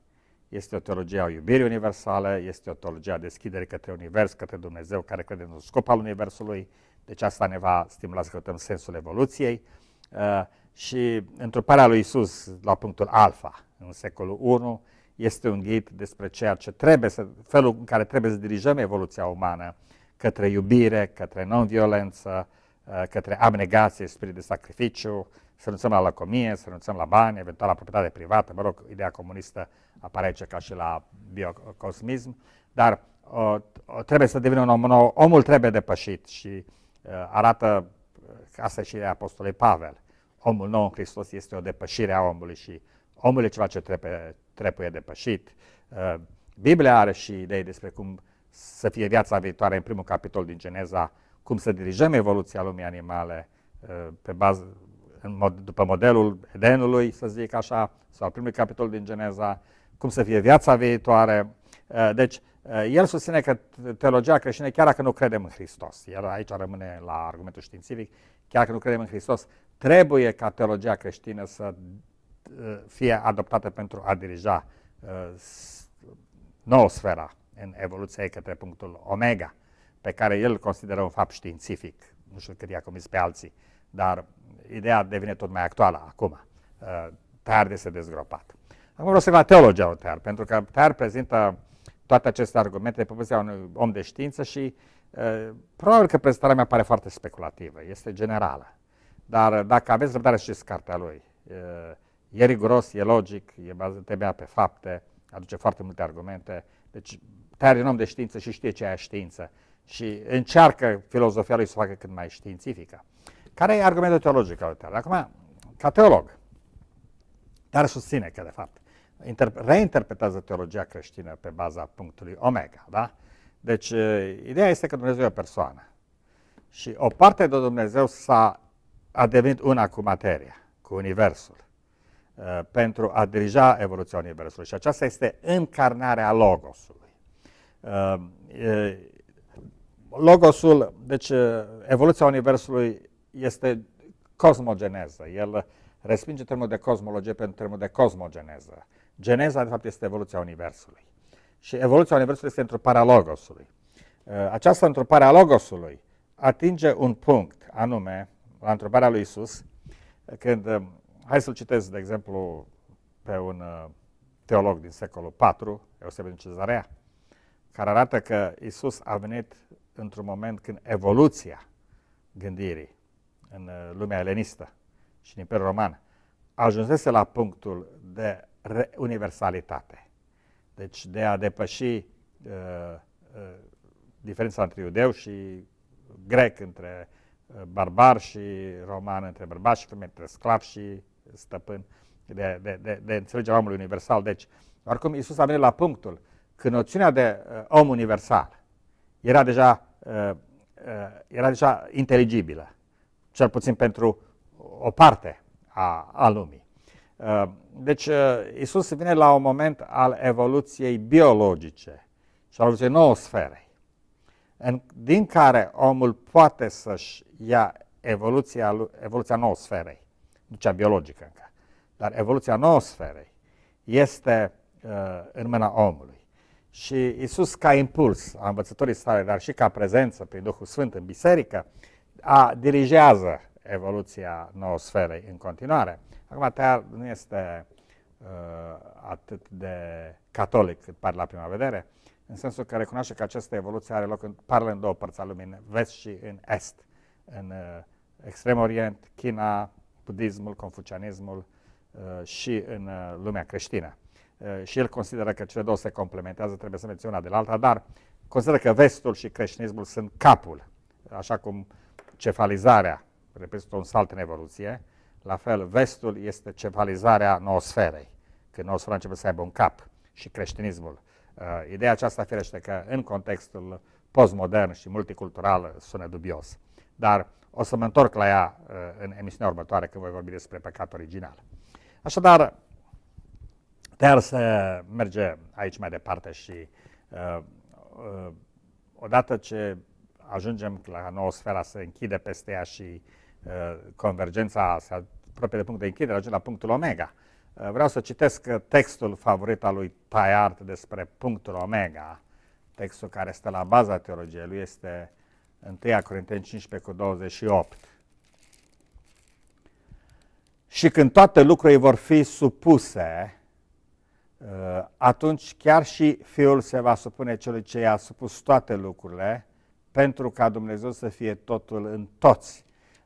este o teologie a iubirii universale, este o teologie a deschiderii către univers, către Dumnezeu, care crede în scop al universului. Deci asta ne va stimula să căutăm sensul evoluției. Uh, și întruparea lui Iisus la punctul alfa, în secolul unu, este un ghid despre ceea ce trebuie să, felul în care trebuie să dirijăm evoluția umană către iubire, către non-violență, uh, către abnegație, spirit de sacrificiu, să renunțăm la lăcomie, să renunțăm la bani, eventual la proprietate privată. Mă rog, ideea comunistă apare aici ca și la biocosmism, dar uh, trebuie să devină un om nou, omul trebuie depășit și uh, arată, asta e și ideea apostolului Pavel, omul nou în Hristos este o depășire a omului și omul e ceva ce trebuie, trebuie depășit. Uh, Biblia are și idei despre cum să fie viața viitoare în primul capitol din Geneza, cum să dirijăm evoluția lumii animale uh, pe bază În mod, după modelul Edenului, să zic așa, sau al primului capitol din Geneza, cum să fie viața viitoare. Deci, el susține că teologia creștină, chiar dacă nu credem în Hristos, el aici rămâne la argumentul științific, chiar dacă nu credem în Hristos, trebuie ca teologia creștină să fie adoptată pentru a dirija noosfera în evoluția ei către punctul omega, pe care el consideră un fapt științific. Nu știu cât i-a comis pe alții, dar ideea devine tot mai actuală acum. Teilhard este dezgropat. Acum vreau să la teologia lui Teilhard, pentru că Teilhard prezintă toate aceste argumente pe poziția unui om de știință și uh, probabil că prezentarea mea pare foarte speculativă, este generală. Dar dacă aveți răbdare să citiți cartea lui, uh, e riguros, e logic, e bazat pe fapte, aduce foarte multe argumente. Deci Teilhard e un om de știință și știe ce e știință și încearcă filozofia lui să o facă cât mai științifică. Care e argumentul teologic al lui Teilhard? Acum, ca teolog, Teilhard susține că, de fapt, reinterpretează teologia creștină pe baza punctului omega. Da? Deci, ideea este că Dumnezeu e o persoană și o parte de Dumnezeu s-a a devenit una cu materia, cu universul, uh, pentru a dirija evoluția universului. Și aceasta este încarnarea Logosului. Uh, uh, Logosul, deci, uh, evoluția universului este cosmogeneză. El respinge termenul de cosmologie pentru termenul de cosmogeneză. Geneza, de fapt, este evoluția universului. Și evoluția universului este întruparea Logosului. Această întrupare a Logosului atinge un punct, anume, la întruparea lui Iisus, când, hai să-l citesc, de exemplu, pe un teolog din secolul patru, Eusebiu din Cezarea, care arată că Iisus a venit într-un moment când evoluția gândirii în lumea elenistă și în Imperiul Roman ajunsese la punctul de universalitate. Deci de a depăși uh, uh, diferența între iudeu și grec, între uh, barbar și roman, între bărbați și femei, între sclav și stăpân, de, de, de, de înțelegerea omului universal. Deci, oricum, Iisus a venit la punctul când noțiunea de uh, om universal era deja, uh, uh, era deja inteligibilă, cel puțin pentru o parte a, a lumii. Deci, Iisus vine la un moment al evoluției biologice și al evoluției noosferei, din care omul poate să-și ia evoluția, evoluția noosferei, nu cea biologică încă, dar evoluția noosferei este uh, în mâna omului. Și Iisus, ca impuls a învățătorii sale, dar și ca prezență prin Duhul Sfânt în biserică, a dirigează evoluția noosferei în continuare. Acum, Teilhard nu este uh, atât de catolic cât pare la prima vedere, în sensul că recunoaște că această evoluție are loc în, pară în două părți ale lumii, în vest și în est, în uh, extrem orient, China, budismul, confucianismul uh, și în uh, lumea creștină. Uh, și el consideră că cele două se complementează, trebuie să menționă una de la alta, dar consideră că vestul și creștinismul sunt capul, așa cum cefalizarea reprezintă un salt în evoluție, la fel vestul este cefalizarea noosferei, când noosfera începe să aibă un cap, și creștinismul. Uh, ideea aceasta firește că în contextul postmodern și multicultural sună dubios, dar o să mă întorc la ea uh, în emisiunea următoare când voi vorbi despre păcatul original. Așadar, Teilhard se merge aici mai departe și uh, uh, odată ce ajungem la noosfera se închide peste ea și uh, convergența se apropie de punct de închidere, ajunge la punctul omega. Vreau să citesc textul favorit al lui Teilhard despre punctul omega. Textul care stă la baza teologiei lui este întâi Corinteni cincisprezece cu douăzeci și opt. Și când toate lucrurile vor fi supuse, atunci chiar și Fiul se va supune celui ce i-a supus toate lucrurile, pentru ca Dumnezeu să fie totul în toți.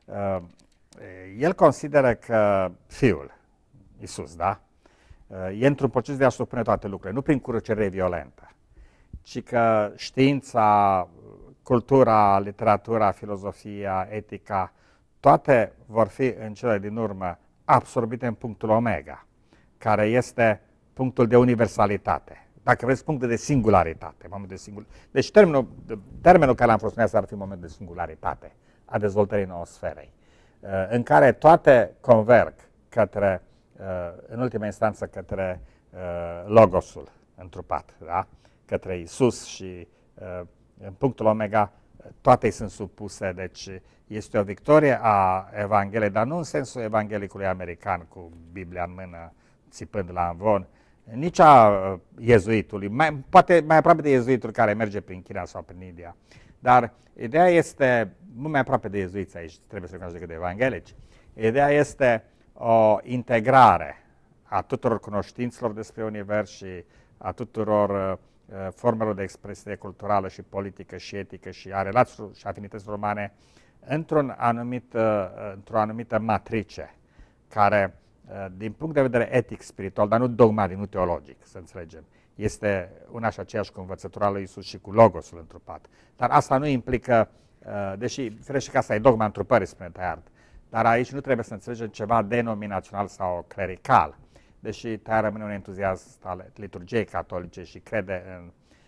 El consideră că Fiul, Iisus, da? E într-un proces de a supune toate lucrurile, nu prin curățire violentă, ci că știința, cultura, literatura, filozofia, etica, toate vor fi în cele din urmă absorbite în punctul omega, care este punctul de universalitate. Dacă vreți, punctul de singularitate. Moment de singul... Deci termenul, termenul care l-am folosit ar fi moment de singularitate a dezvoltării noosferei, în care toate converg către, în ultima instanță, către Logosul întrupat, da? Către Iisus și în punctul omega toate sunt supuse, deci este o victorie a Evangheliei, dar nu în sensul evanghelicului american cu Biblia în mână, țipând la amvon, nici a iezuitului, mai, poate mai aproape de iezuitul care merge prin China sau prin India. Dar ideea este, mult mai aproape de iezuiți aici, trebuie să recunoaște decât de evanghelici, ideea este o integrare a tuturor cunoștințelor despre univers și a tuturor uh, formelor de expresie culturală și politică și etică și a relațiilor și afinităților umane într-un anumit, uh, într-o anumită matrice care, din punct de vedere etic, spiritual, dar nu dogmatic, nu teologic, să înțelegem, este una și aceeași cu învățătura lui Iisus și cu Logosul întrupat. Dar asta nu implică, deși, firește că asta e dogma întrupării, spune Teilhard, dar aici nu trebuie să înțelegem ceva denominațional sau clerical, deși Teilhard rămâne un entuziast al liturgiei catolice și crede în,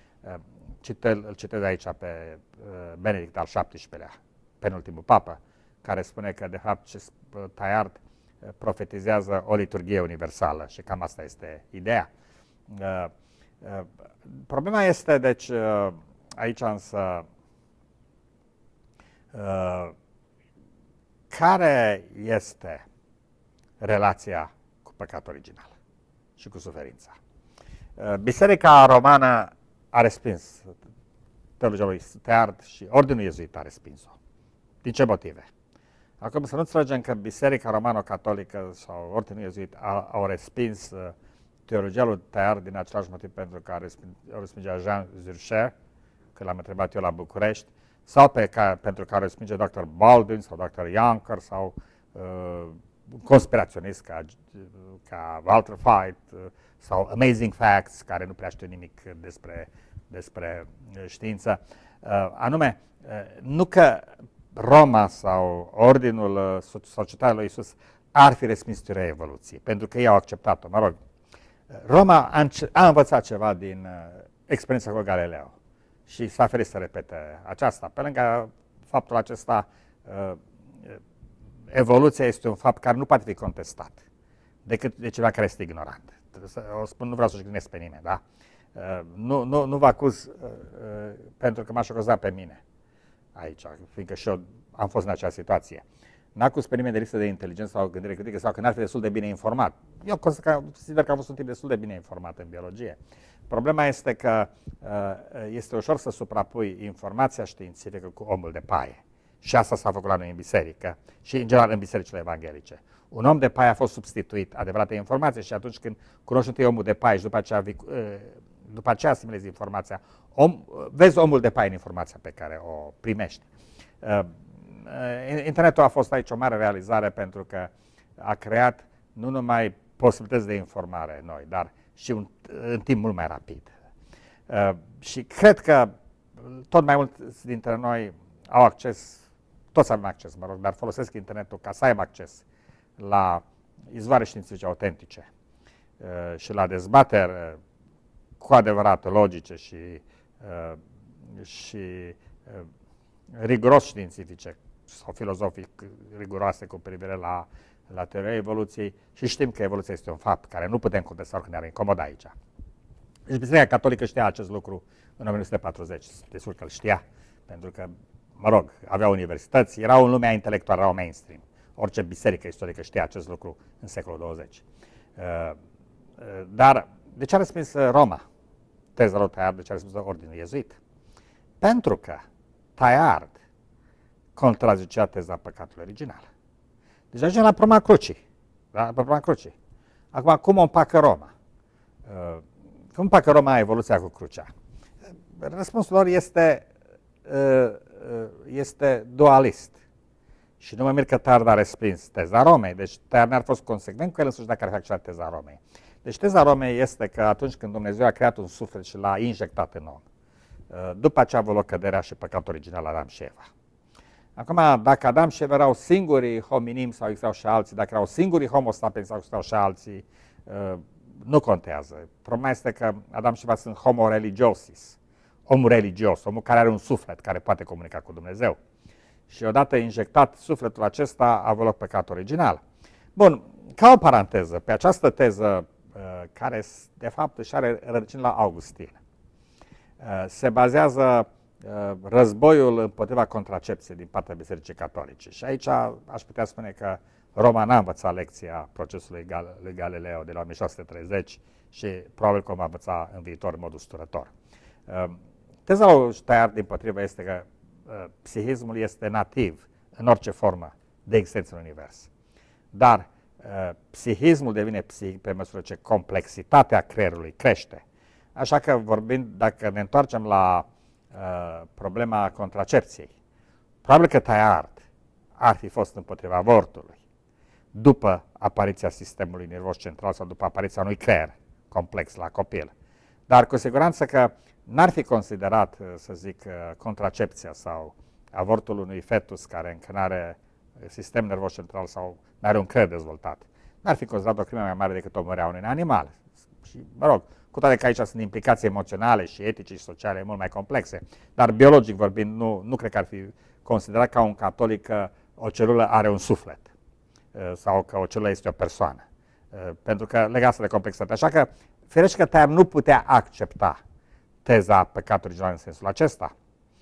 îl citez aici pe Benedict al șaptesprezecelea, penultimul papă, care spune că, de fapt, ce Teilhard profetizează o liturghie universală și cam asta este ideea. Uh, uh, problema este, deci, uh, aici însă, uh, care este relația cu păcatul original și cu suferința? Uh, Biserica romană a respins teologia lui Teilhard și Ordinul Iezuit a respins-o. Din ce motive? Acum să nu înțelegem că Biserica Romano-Catolică sau Ordinul Iezuit au respins uh, teologia lui Teilhard din același motiv pentru care o respingea Jean Zurcher, când l-am întrebat eu la București, sau pe ca, pentru care o respinge doctor Baldwin sau doctor Yanker sau uh, conspiraționist ca, ca Walter Fight uh, sau Amazing Facts, care nu prea știu nimic despre, despre știință. Uh, anume, uh, nu că Roma sau Ordinul, Societatea lui Iisus ar fi respins teoria evoluției, pentru că ei au acceptat-o. Mă rog, Roma a, a învățat ceva din uh, experiența cu Galileo și s-a ferit să repete aceasta. Pe lângă faptul acesta, uh, evoluția este un fapt care nu poate fi contestat decât de ceva care este ignorant. O spun, nu vreau să jignesc pe nimeni, da? Uh, nu, nu, nu vă acuz uh, uh, pentru că m-aș acuza pe mine aici, fiindcă și eu am fost în acea situație. N-acuz pe nimeni de lipsă de inteligență sau gândire critică sau că n-ar fi destul de bine informat. Eu consider că am fost un tip destul de bine informat în biologie. Problema este că uh, este ușor să suprapui informația științifică cu omul de paie. Și asta s-a făcut la noi în biserică și în general în bisericile evanghelice. Un om de paie a fost substituit adevărată informație și atunci când cunoști întâi omul de paie și după aceea, uh, după aceea asimilezi informația, om, vezi omul de paie în informația pe care o primești. Uh, Internetul a fost aici o mare realizare pentru că a creat nu numai posibilități de informare noi, dar și un, în timp mult mai rapid. Uh, și cred că tot mai mulți dintre noi au acces, toți avem acces, mă rog, dar folosesc internetul ca să aibă acces la izvoare științifice autentice uh, și la dezbateri uh, cu adevărat logice și, uh, și uh, riguros științifice sau filozofic riguroase cu privire la, la teoria evoluției și știm că evoluția este un fapt care nu putem contesta oricând ne-ar incomoda aici. Deci Biserica Catolică știa acest lucru în o mie nouă sute patruzeci, destul că îl știa, pentru că, mă rog, avea universități, erau în lumea intelectuală, erau mainstream. Orice biserică istorică știa acest lucru în secolul douăzeci. Dar de ce a respins Roma teza lui Teilhard, de ce a respins ordinul iezuit? Pentru că Teilhard contrazicea teza păcatului original. Deci ajungem la problema crucii. Da? Pe problema crucii. Acum, cum o împacă Roma? Uh, cum împacă Roma evoluția cu crucea? Răspunsul lor este, uh, este dualist. Și nu mă mir că Teilhard a respins teza Romei. Deci Teilhard n-ar fost consecvent cu el însuși dacă ar fi acceptat teza Romei. Deci teza Romei este că atunci când Dumnezeu a creat un suflet și l-a injectat în om, uh, după aceea a avut loc căderea și păcatul original Adam și Eva. Acum, dacă Adam și Eva erau singurii hominim sau existau și alții, dacă erau singurii homo sapiens sau existau și alții, uh, nu contează. Problema este că Adam și Eva sunt homo religiosis, omul religios, omul care are un suflet, care poate comunica cu Dumnezeu. Și odată injectat sufletul acesta, a avut loc păcatul original. Bun, ca o paranteză, pe această teză, uh, care de fapt își are rădăcini la Augustin, uh, se bazează războiul împotriva contracepției din partea Bisericii Catolice. Și aici aș putea spune că Roma n-a învățat lecția procesului lui Galileo de la o mie șase sute treizeci și probabil că o va învăța în viitor în mod usturător. Teza lui Teilhard, din potrivă, este că psihismul este nativ în orice formă de existență în univers. Dar psihismul devine psihic pe măsură ce complexitatea creierului crește. Așa că vorbind, dacă ne întoarcem la Uh, problema contracepției. Probabil că Teilhard ar fi fost împotriva avortului după apariția sistemului nervos central sau după apariția unui creier complex la copil. Dar cu siguranță că n-ar fi considerat, să zic, contracepția sau avortul unui fetus care încă nu are sistem nervos central sau nu are un creier dezvoltat. N-ar fi considerat o crimă mai mare decât omorârea unui animal. Și, mă rog, cu toate că aici sunt implicații emoționale și etice și sociale mult mai complexe, dar biologic vorbind, nu, nu cred că ar fi considerat ca un catolic că o celulă are un suflet sau că o celulă este o persoană, pentru că legată de complexitate. Așa că, ferește că Teilhard nu putea accepta teza păcatului original în sensul acesta.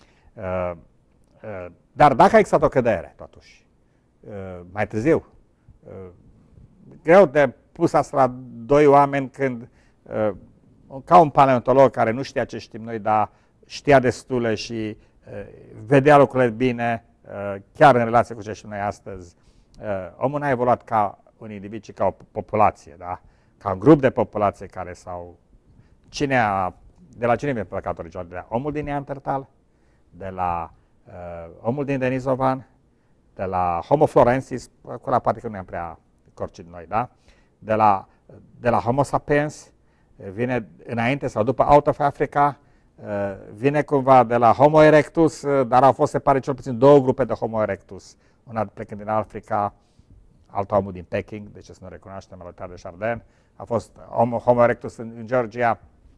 Dar dacă a existat o cădere, totuși, mai târziu, greu de pus asta la doi oameni când ca un paleontolog care nu știa ce știm noi, dar știa destule și uh, vedea lucrurile bine, uh, chiar în relație cu ce știm noi astăzi. Uh, omul n-a evoluat ca un individ, ci ca o populație, da? Ca un grup de populație care s-au... Cine a... De la cine vine păcatul original? De la omul din Neandertal, de la uh, omul din Denisovan, de la Homo florensis, cu la poate că nu ne-am prea corcit noi, da? De la, de la Homo sapiens, vine înainte sau după Out of Africa, vine cumva de la Homo erectus, dar au fost separe cel puțin două grupe de Homo erectus. Una plecând din Africa, altul omul din Peking, de ce să nu recunoaștem, Alătar de Chardin. A fost Homo, Homo erectus în, în Georgia.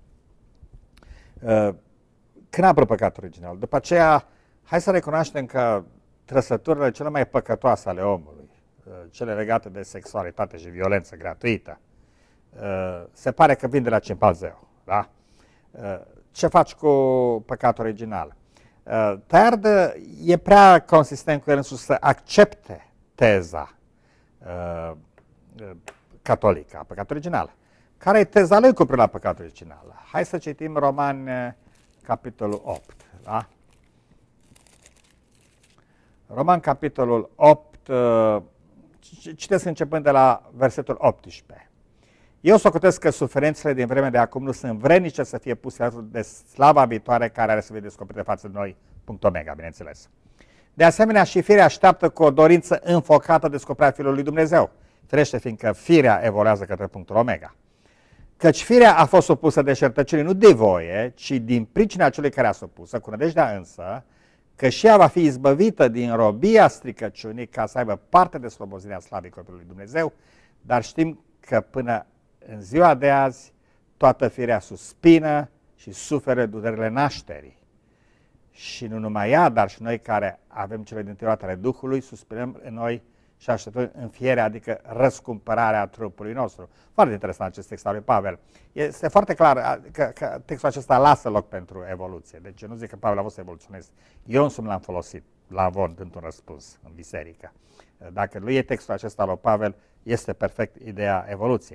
Când a apărut păcatul original? După aceea, hai să recunoaștem că trăsăturile cele mai păcătoase ale omului, cele legate de sexualitate și violență gratuită, se pare că vin de la cimpanzeu. Da? Ce faci cu păcatul original? Teilhard e prea consistent cu el însuși să accepte teza catolică a păcatului original. Care e teza lui cu privire la păcatul original? Hai să citim Romani, capitolul opt. Da? Roman, capitolul opt, citesc începând de la versetul optsprezece. Eu socotesc că suferințele din vremea de acum nu sunt vrednice să fie puse alături de slava viitoare care are să fie descoperită față de noi, punct omega, bineînțeles. De asemenea, și firea așteaptă cu o dorință înfocată descoperirea Fiului lui Dumnezeu, firește fiindcă firea evoluează către punctul omega. Căci firea a fost supusă deșertăciunii nu de voie, ci din pricina celui care a supusă, cu nădejdea însă, că și ea va fi izbăvită din robia stricăciunii ca să aibă parte de slobozirea slavei copilului lui Dumnezeu, dar știm că până în ziua de azi toată firea suspină și suferă durerile nașterii. Și nu numai ea, dar și noi care avem cele din tâi ale Duhului, suspinăm în noi și așteptăm înfierea, adică răscumpărarea trupului nostru. Foarte interesant acest text al lui Pavel. Este foarte clar că, că textul acesta lasă loc pentru evoluție. Deci eu nu zic că Pavel a fost evoluționist. Eu însumi l-am folosit la vor dând un răspuns în biserică. Dacă lui e textul acesta al lui Pavel, este perfect ideea evoluției.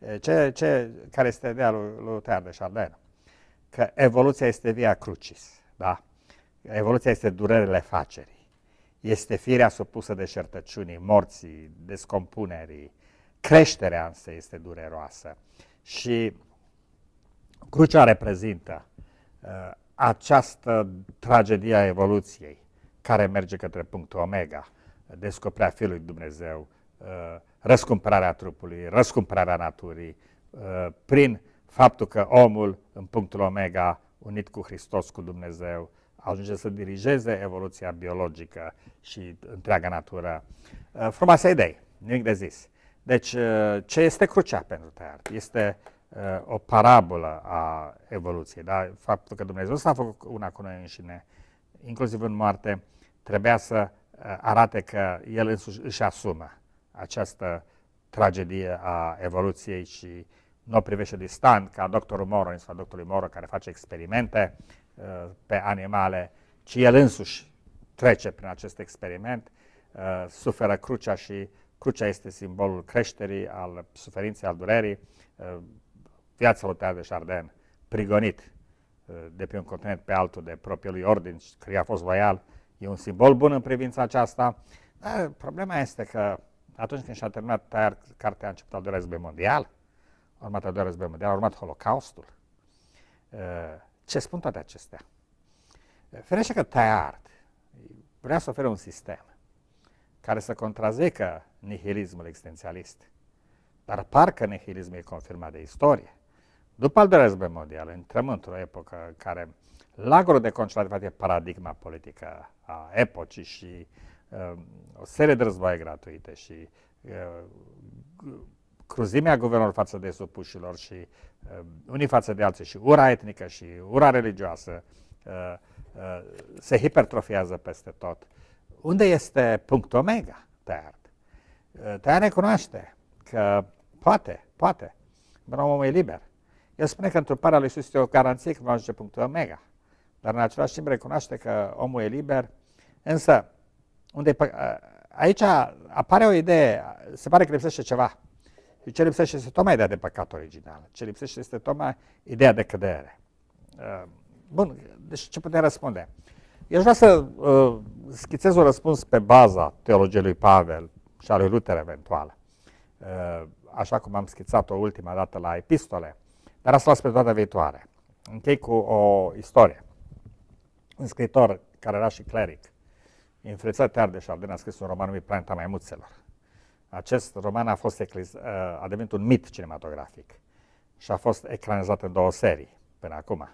Ce, ce, care este ideea lui, lui Teilhard de Chardin? Că evoluția este via crucis, da? Evoluția este durerile facerii, este firea supusă deșertăciunii, morții, descompunerii, creșterea însă este dureroasă și crucea reprezintă uh, această tragedie a evoluției care merge către punctul omega, descoperirea Fiului Dumnezeu, uh, răscumpărarea trupului, răscumpărarea naturii, uh, prin faptul că omul în punctul omega, unit cu Hristos, cu Dumnezeu, ajunge să dirigeze evoluția biologică și întreaga natură. Uh, frumoasă idee, nimic de zis. Deci, uh, ce este crucea pentru Teilhard? Este uh, o parabolă a evoluției. Da? Faptul că Dumnezeu s-a făcut una cu noi înșine, inclusiv în moarte, trebuia să uh, arate că El însuși își asumă această tragedie a evoluției și nu o privește distant ca doctorul Moro sau doctorul Moro care face experimente uh, pe animale, ci el însuși trece prin acest experiment, uh, suferă crucea și crucea este simbolul creșterii, al suferinței, al durerii. Uh, viața lui Teilhard de Chardin, prigonit uh, de pe un continent pe altul de propriul lui ordin, că a fost voial, e un simbol bun în privința aceasta. Dar problema este că atunci când și-a terminat Teilhard cartea, a început al doilea război mondial, a urmat al doilea război mondial, a urmat Holocaustul. Ce spun toate acestea? Ferește că Teilhard vrea să ofere un sistem care să contrazică nihilismul existențialist, dar parcă nihilismul e confirmat de istorie. După al doilea război mondial, intrăm într-o epocă în care lagărul de concentrare e paradigma politică a epocii și uh, o serie de războaie gratuite și uh, cruzimea guvernelor față de supușilor și uh, unii față de alții și ura etnică și ura religioasă uh, uh, se hipertrofiază peste tot. Unde este punctul omega, Teilhard? Uh, Teilhard recunoaște că poate, poate, dar omul e liber. El spune că întruparea lui Iisus este o garanție că va ajunge punctul omega, dar în același timp recunoaște că omul e liber, însă unde uh, aici apare o idee, se pare că lipsește ceva. Și ce lipsește este tocmai ideea de păcat original. Ce lipsește este tocmai ideea de cădere. Uh, bun, deci ce putem răspunde? Eu aș vrea să uh, schițez un răspuns pe baza teologiei lui Pavel și a lui Luther eventual, uh, așa cum am schițat-o ultima dată la epistole, dar asta spre data viitoare. Închei cu o istorie. Un scriitor care era și cleric, influențat Teilhard de Chardin, a scris un roman numit Planeta Maimuțelor. Acest roman a fost eclis, a devenit un mit cinematografic și a fost ecranizat în două serii până acum.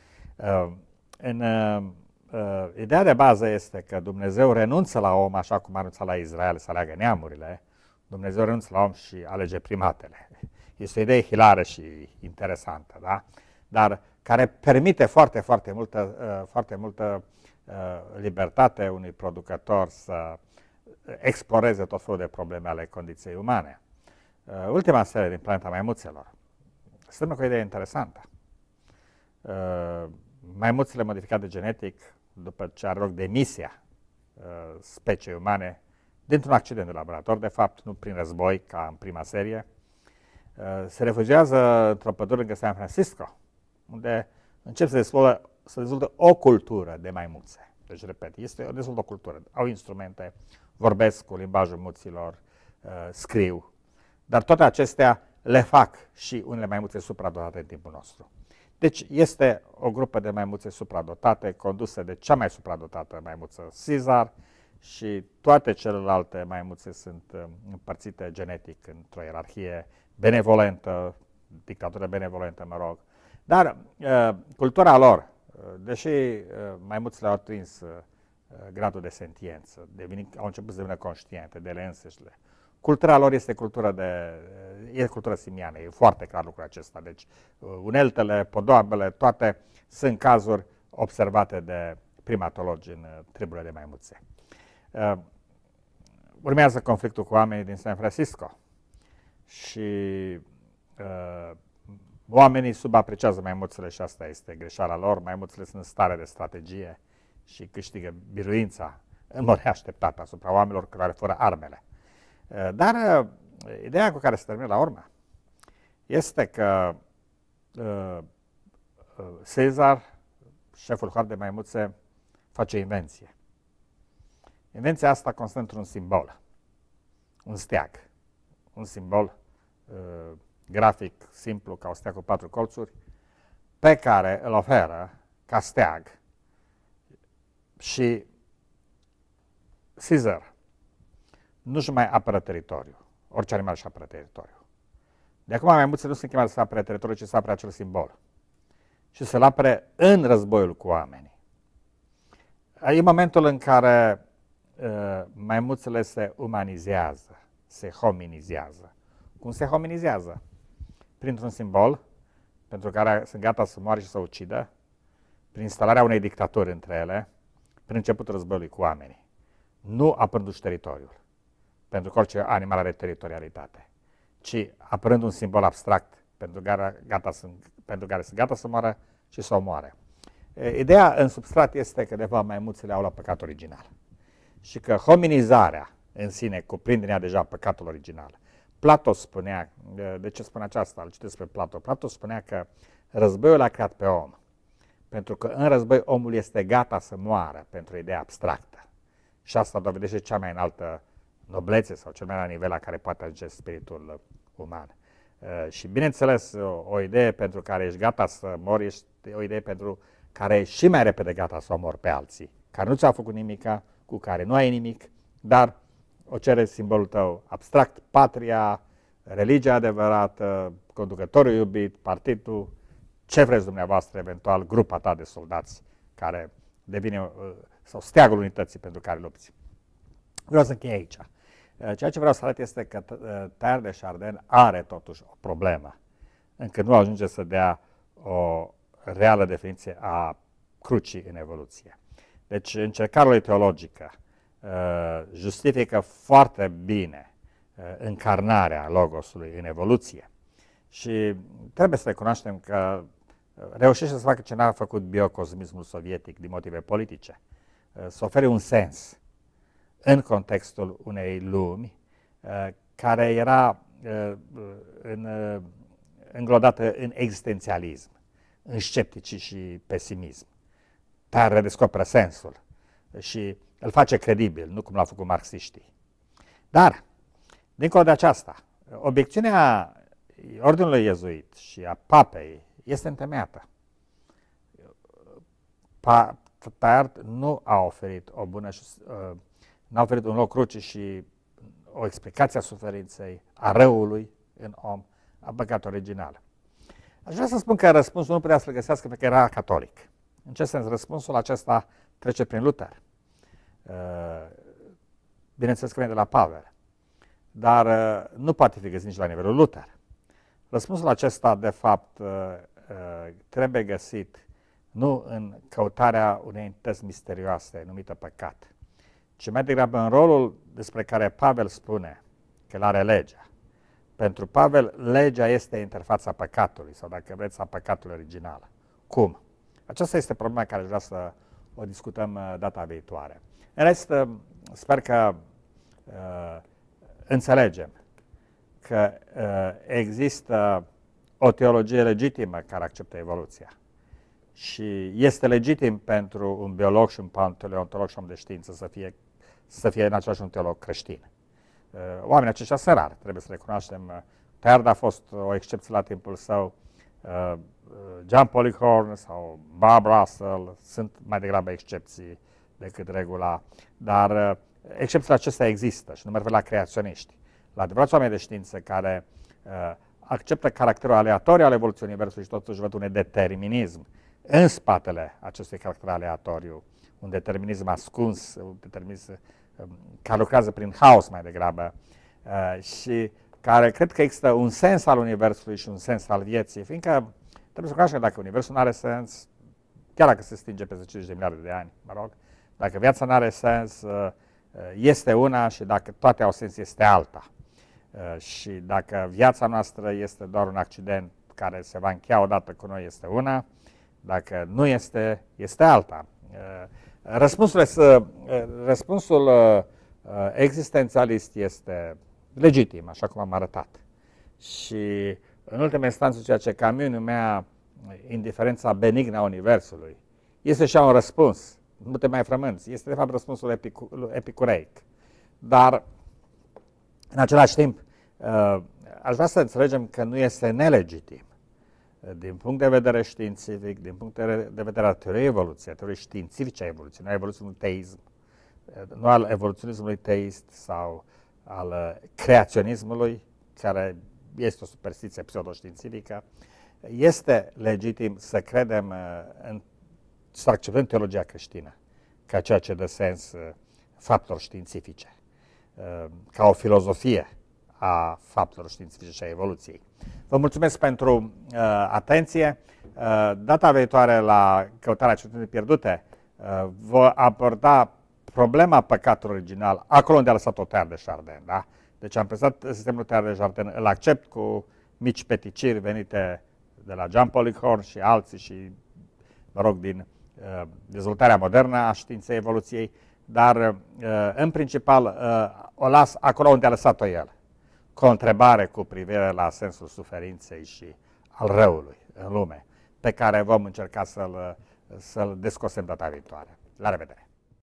În, ideea de bază este că Dumnezeu renunță la om așa cum a renunțat la Israel să aleagă neamurile, Dumnezeu renunță la om și alege primatele. Este o idee hilară și interesantă, da? Dar care permite foarte, foarte multă, foarte multă libertate unui producător să exploreze tot felul de probleme ale condiției umane. Uh, ultima serie din Planeta Maimuțelor strână cu o idee interesantă. Uh, maimuțele modificate genetic, după ce are loc demisia uh, speciei umane, dintr-un accident de laborator, de fapt, nu prin război, ca în prima serie, uh, se refugiază într-o pădure lângă San Francisco, unde încep să dezvolte, să dezvolte o cultură de maimuțe. Deci, repet, este o dezvoltă o cultură. Au instrumente, vorbesc cu limbajul muților, uh, scriu, dar toate acestea le fac și unele maimuțe supradotate în timpul nostru. Deci este o grupă de maimuțe supradotate, condusă de cea mai supradotată maimuță Caesar și toate celelalte maimuțe sunt uh, împărțite genetic într-o ierarhie benevolentă, dictatură benevolentă, mă rog. Dar uh, cultura lor, uh, deși uh, maimuțele au atins uh, gradul de sentiență, deveni, au început să devină conștiente de ele înseșile. Cultura lor este cultură de, e cultură simiană, e foarte clar lucrul acesta. Deci uneltele, podoabele, toate sunt cazuri observate de primatologi în triburile de maimuțe. Uh, urmează conflictul cu oamenii din San Francisco și uh, oamenii subapreciază maimuțele și asta este greșeala lor. Maimuțele sunt în stare de strategie și câștigă biruința în mod neașteptat asupra oamenilor care fără armele. Dar ideea cu care se termină la urmă este că uh, Cezar, șeful Hard de Maimuțe, face o invenție. Invenția asta constă într-un simbol, un steag, un simbol uh, grafic simplu ca o steag cu patru colțuri, pe care îl oferă ca steag și Caesar nu-și mai apără teritoriul. Orice animal își apără teritoriul. De acum maimuțele nu sunt chemate să apere teritoriul, ci să apere acel simbol. Și să-l apere în războiul cu oamenii. E momentul în care uh, maimuțele se umanizează, se hominizează. Cum se hominizează? Printr-un simbol, pentru care sunt gata să moară și să ucidă, prin instalarea unei dictaturi între ele, prin începutul războiului cu oamenii. Nu apărându-și teritoriul, pentru că orice animal are teritorialitate, ci apărând un simbol abstract pentru care, gata sunt, pentru care sunt gata să moară și să omoare. Ideea în substrat este că, de fapt, maimuțele au la păcat original și că hominizarea în sine cuprinde în ea deja păcatul original. Plato spunea, de ce spune aceasta? Îl citesc pe Plato. Plato spunea că războiul a creat pe om, pentru că în război omul este gata să moară pentru o idee abstractă. Și asta dovedește cea mai înaltă noblețe sau cel mai înalt nivel la care poate ajunge spiritul uman. Uh, și bineînțeles, o, o idee pentru care ești gata să mori, ești o idee pentru care ești și mai repede gata să omori pe alții, care nu ți-au făcut nimica, cu care nu ai nimic, dar o cere simbolul tău abstract, patria, religia adevărată, conducătorul iubit, partidul, ce vreți dumneavoastră, eventual grupa ta de soldați care devine, uh, sau steagul unității pentru care lupți. Vreau să închei aici. Ceea ce vreau să arăt este că Teilhard de Chardin are totuși o problemă, încă nu ajunge să dea o reală definiție a crucii în evoluție. Deci încercarea lui teologică justifică foarte bine încarnarea logosului în evoluție și trebuie să recunoaștem că reușește să facă ce n-a făcut biocosmismul sovietic din motive politice, să ofere un sens în contextul unei lumi uh, care era uh, în, uh, înglodată în existențialism, în sceptici și pesimism. Dar redescoperă sensul și îl face credibil, nu cum l-au făcut marxiștii. Dar, dincolo de aceasta, obiecțiunea ordinului iezuit și a papei este întemeiată. Pa, Teilhard nu a oferit o bună și uh, n-a oferit un loc cruce și o explicație a suferinței, a răului în om, a păcatului original. Aș vrea să spun că răspunsul nu putea să-l găsească pentru că era catolic. În ce sens? Răspunsul acesta trece prin Luther. Bineînțeles că vine de la Pavel, dar nu poate fi găsit nici la nivelul Luther. Răspunsul acesta, de fapt, trebuie găsit nu în căutarea unei entități misterioase numită păcat, ci mai degrabă în rolul despre care Pavel spune că îl are legea. Pentru Pavel, legea este interfața păcatului, sau dacă vreți, a păcatului original. Cum? Aceasta este problema care aș vrea să o discutăm data viitoare. În rest, sper că uh, înțelegem că uh, există o teologie legitimă care acceptă evoluția. Și este legitim pentru un biolog și un paleontolog și om de știință să fie, să fie în același un teolog creștin. Oamenii aceștia sunt rari, trebuie să recunoaștem. Teilhard a fost o excepție la timpul său. John Polkinghorne sau Bob Russell sunt mai degrabă excepții decât regula. Dar excepțiile acestea există și nu mă refer la creaționiști. La adevărați oameni de știință care acceptă caracterul aleatoriu al evoluției Universului și totuși văd un determinism în spatele acestui caracter aleatoriu, un determinism ascuns, un determinism care lucrează prin haos mai degrabă și care cred că există un sens al Universului și un sens al vieții, fiindcă trebuie să cunoaștem că dacă Universul nu are sens, chiar dacă se stinge peste cincizeci de miliarde de ani, mă rog, dacă viața nu are sens, este una și dacă toate au sens, este alta. Și dacă viața noastră este doar un accident care se va încheia odată cu noi, este una, dacă nu este, este alta. Răspunsul, este, răspunsul existențialist este legitim, așa cum am arătat. Și în ultima instanță, ceea ce Camus numea indiferența benignă a Universului, este și un răspuns, nu te mai frămânți, este de fapt răspunsul epicu epicureic. Dar, în același timp, aș vrea să înțelegem că nu este nelegitim, din punct de vedere științific, din punct de vedere al teoriei evoluției, a teoriei științifice a evoluției, nu a evoluției teism, nu al evoluționismului teist sau al creaționismului, care este o superstiție pseudoștiințifică, este legitim să credem în, să acceptăm teologia creștină ca ceea ce dă sens faptelor științifice, ca o filozofie a faptelor științifice și a evoluției. Vă mulțumesc pentru uh, atenție. Uh, data viitoare la Căutarea Certitudinii Pierdute uh, voi aborda problema păcatului original, acolo unde a lăsat-o Teilhard de Chardin. Da? Deci am prezentat sistemul Teilhard de Chardin, îl accept cu mici peticiri venite de la Jean Pollinghorne și alții și, mă rog, din uh, dezvoltarea modernă a științei evoluției, dar uh, în principal uh, o las acolo unde a lăsat-o el, cu o întrebare cu privire la sensul suferinței și al răului în lume, pe care vom încerca să-l să-l descosem data viitoare. La revedere!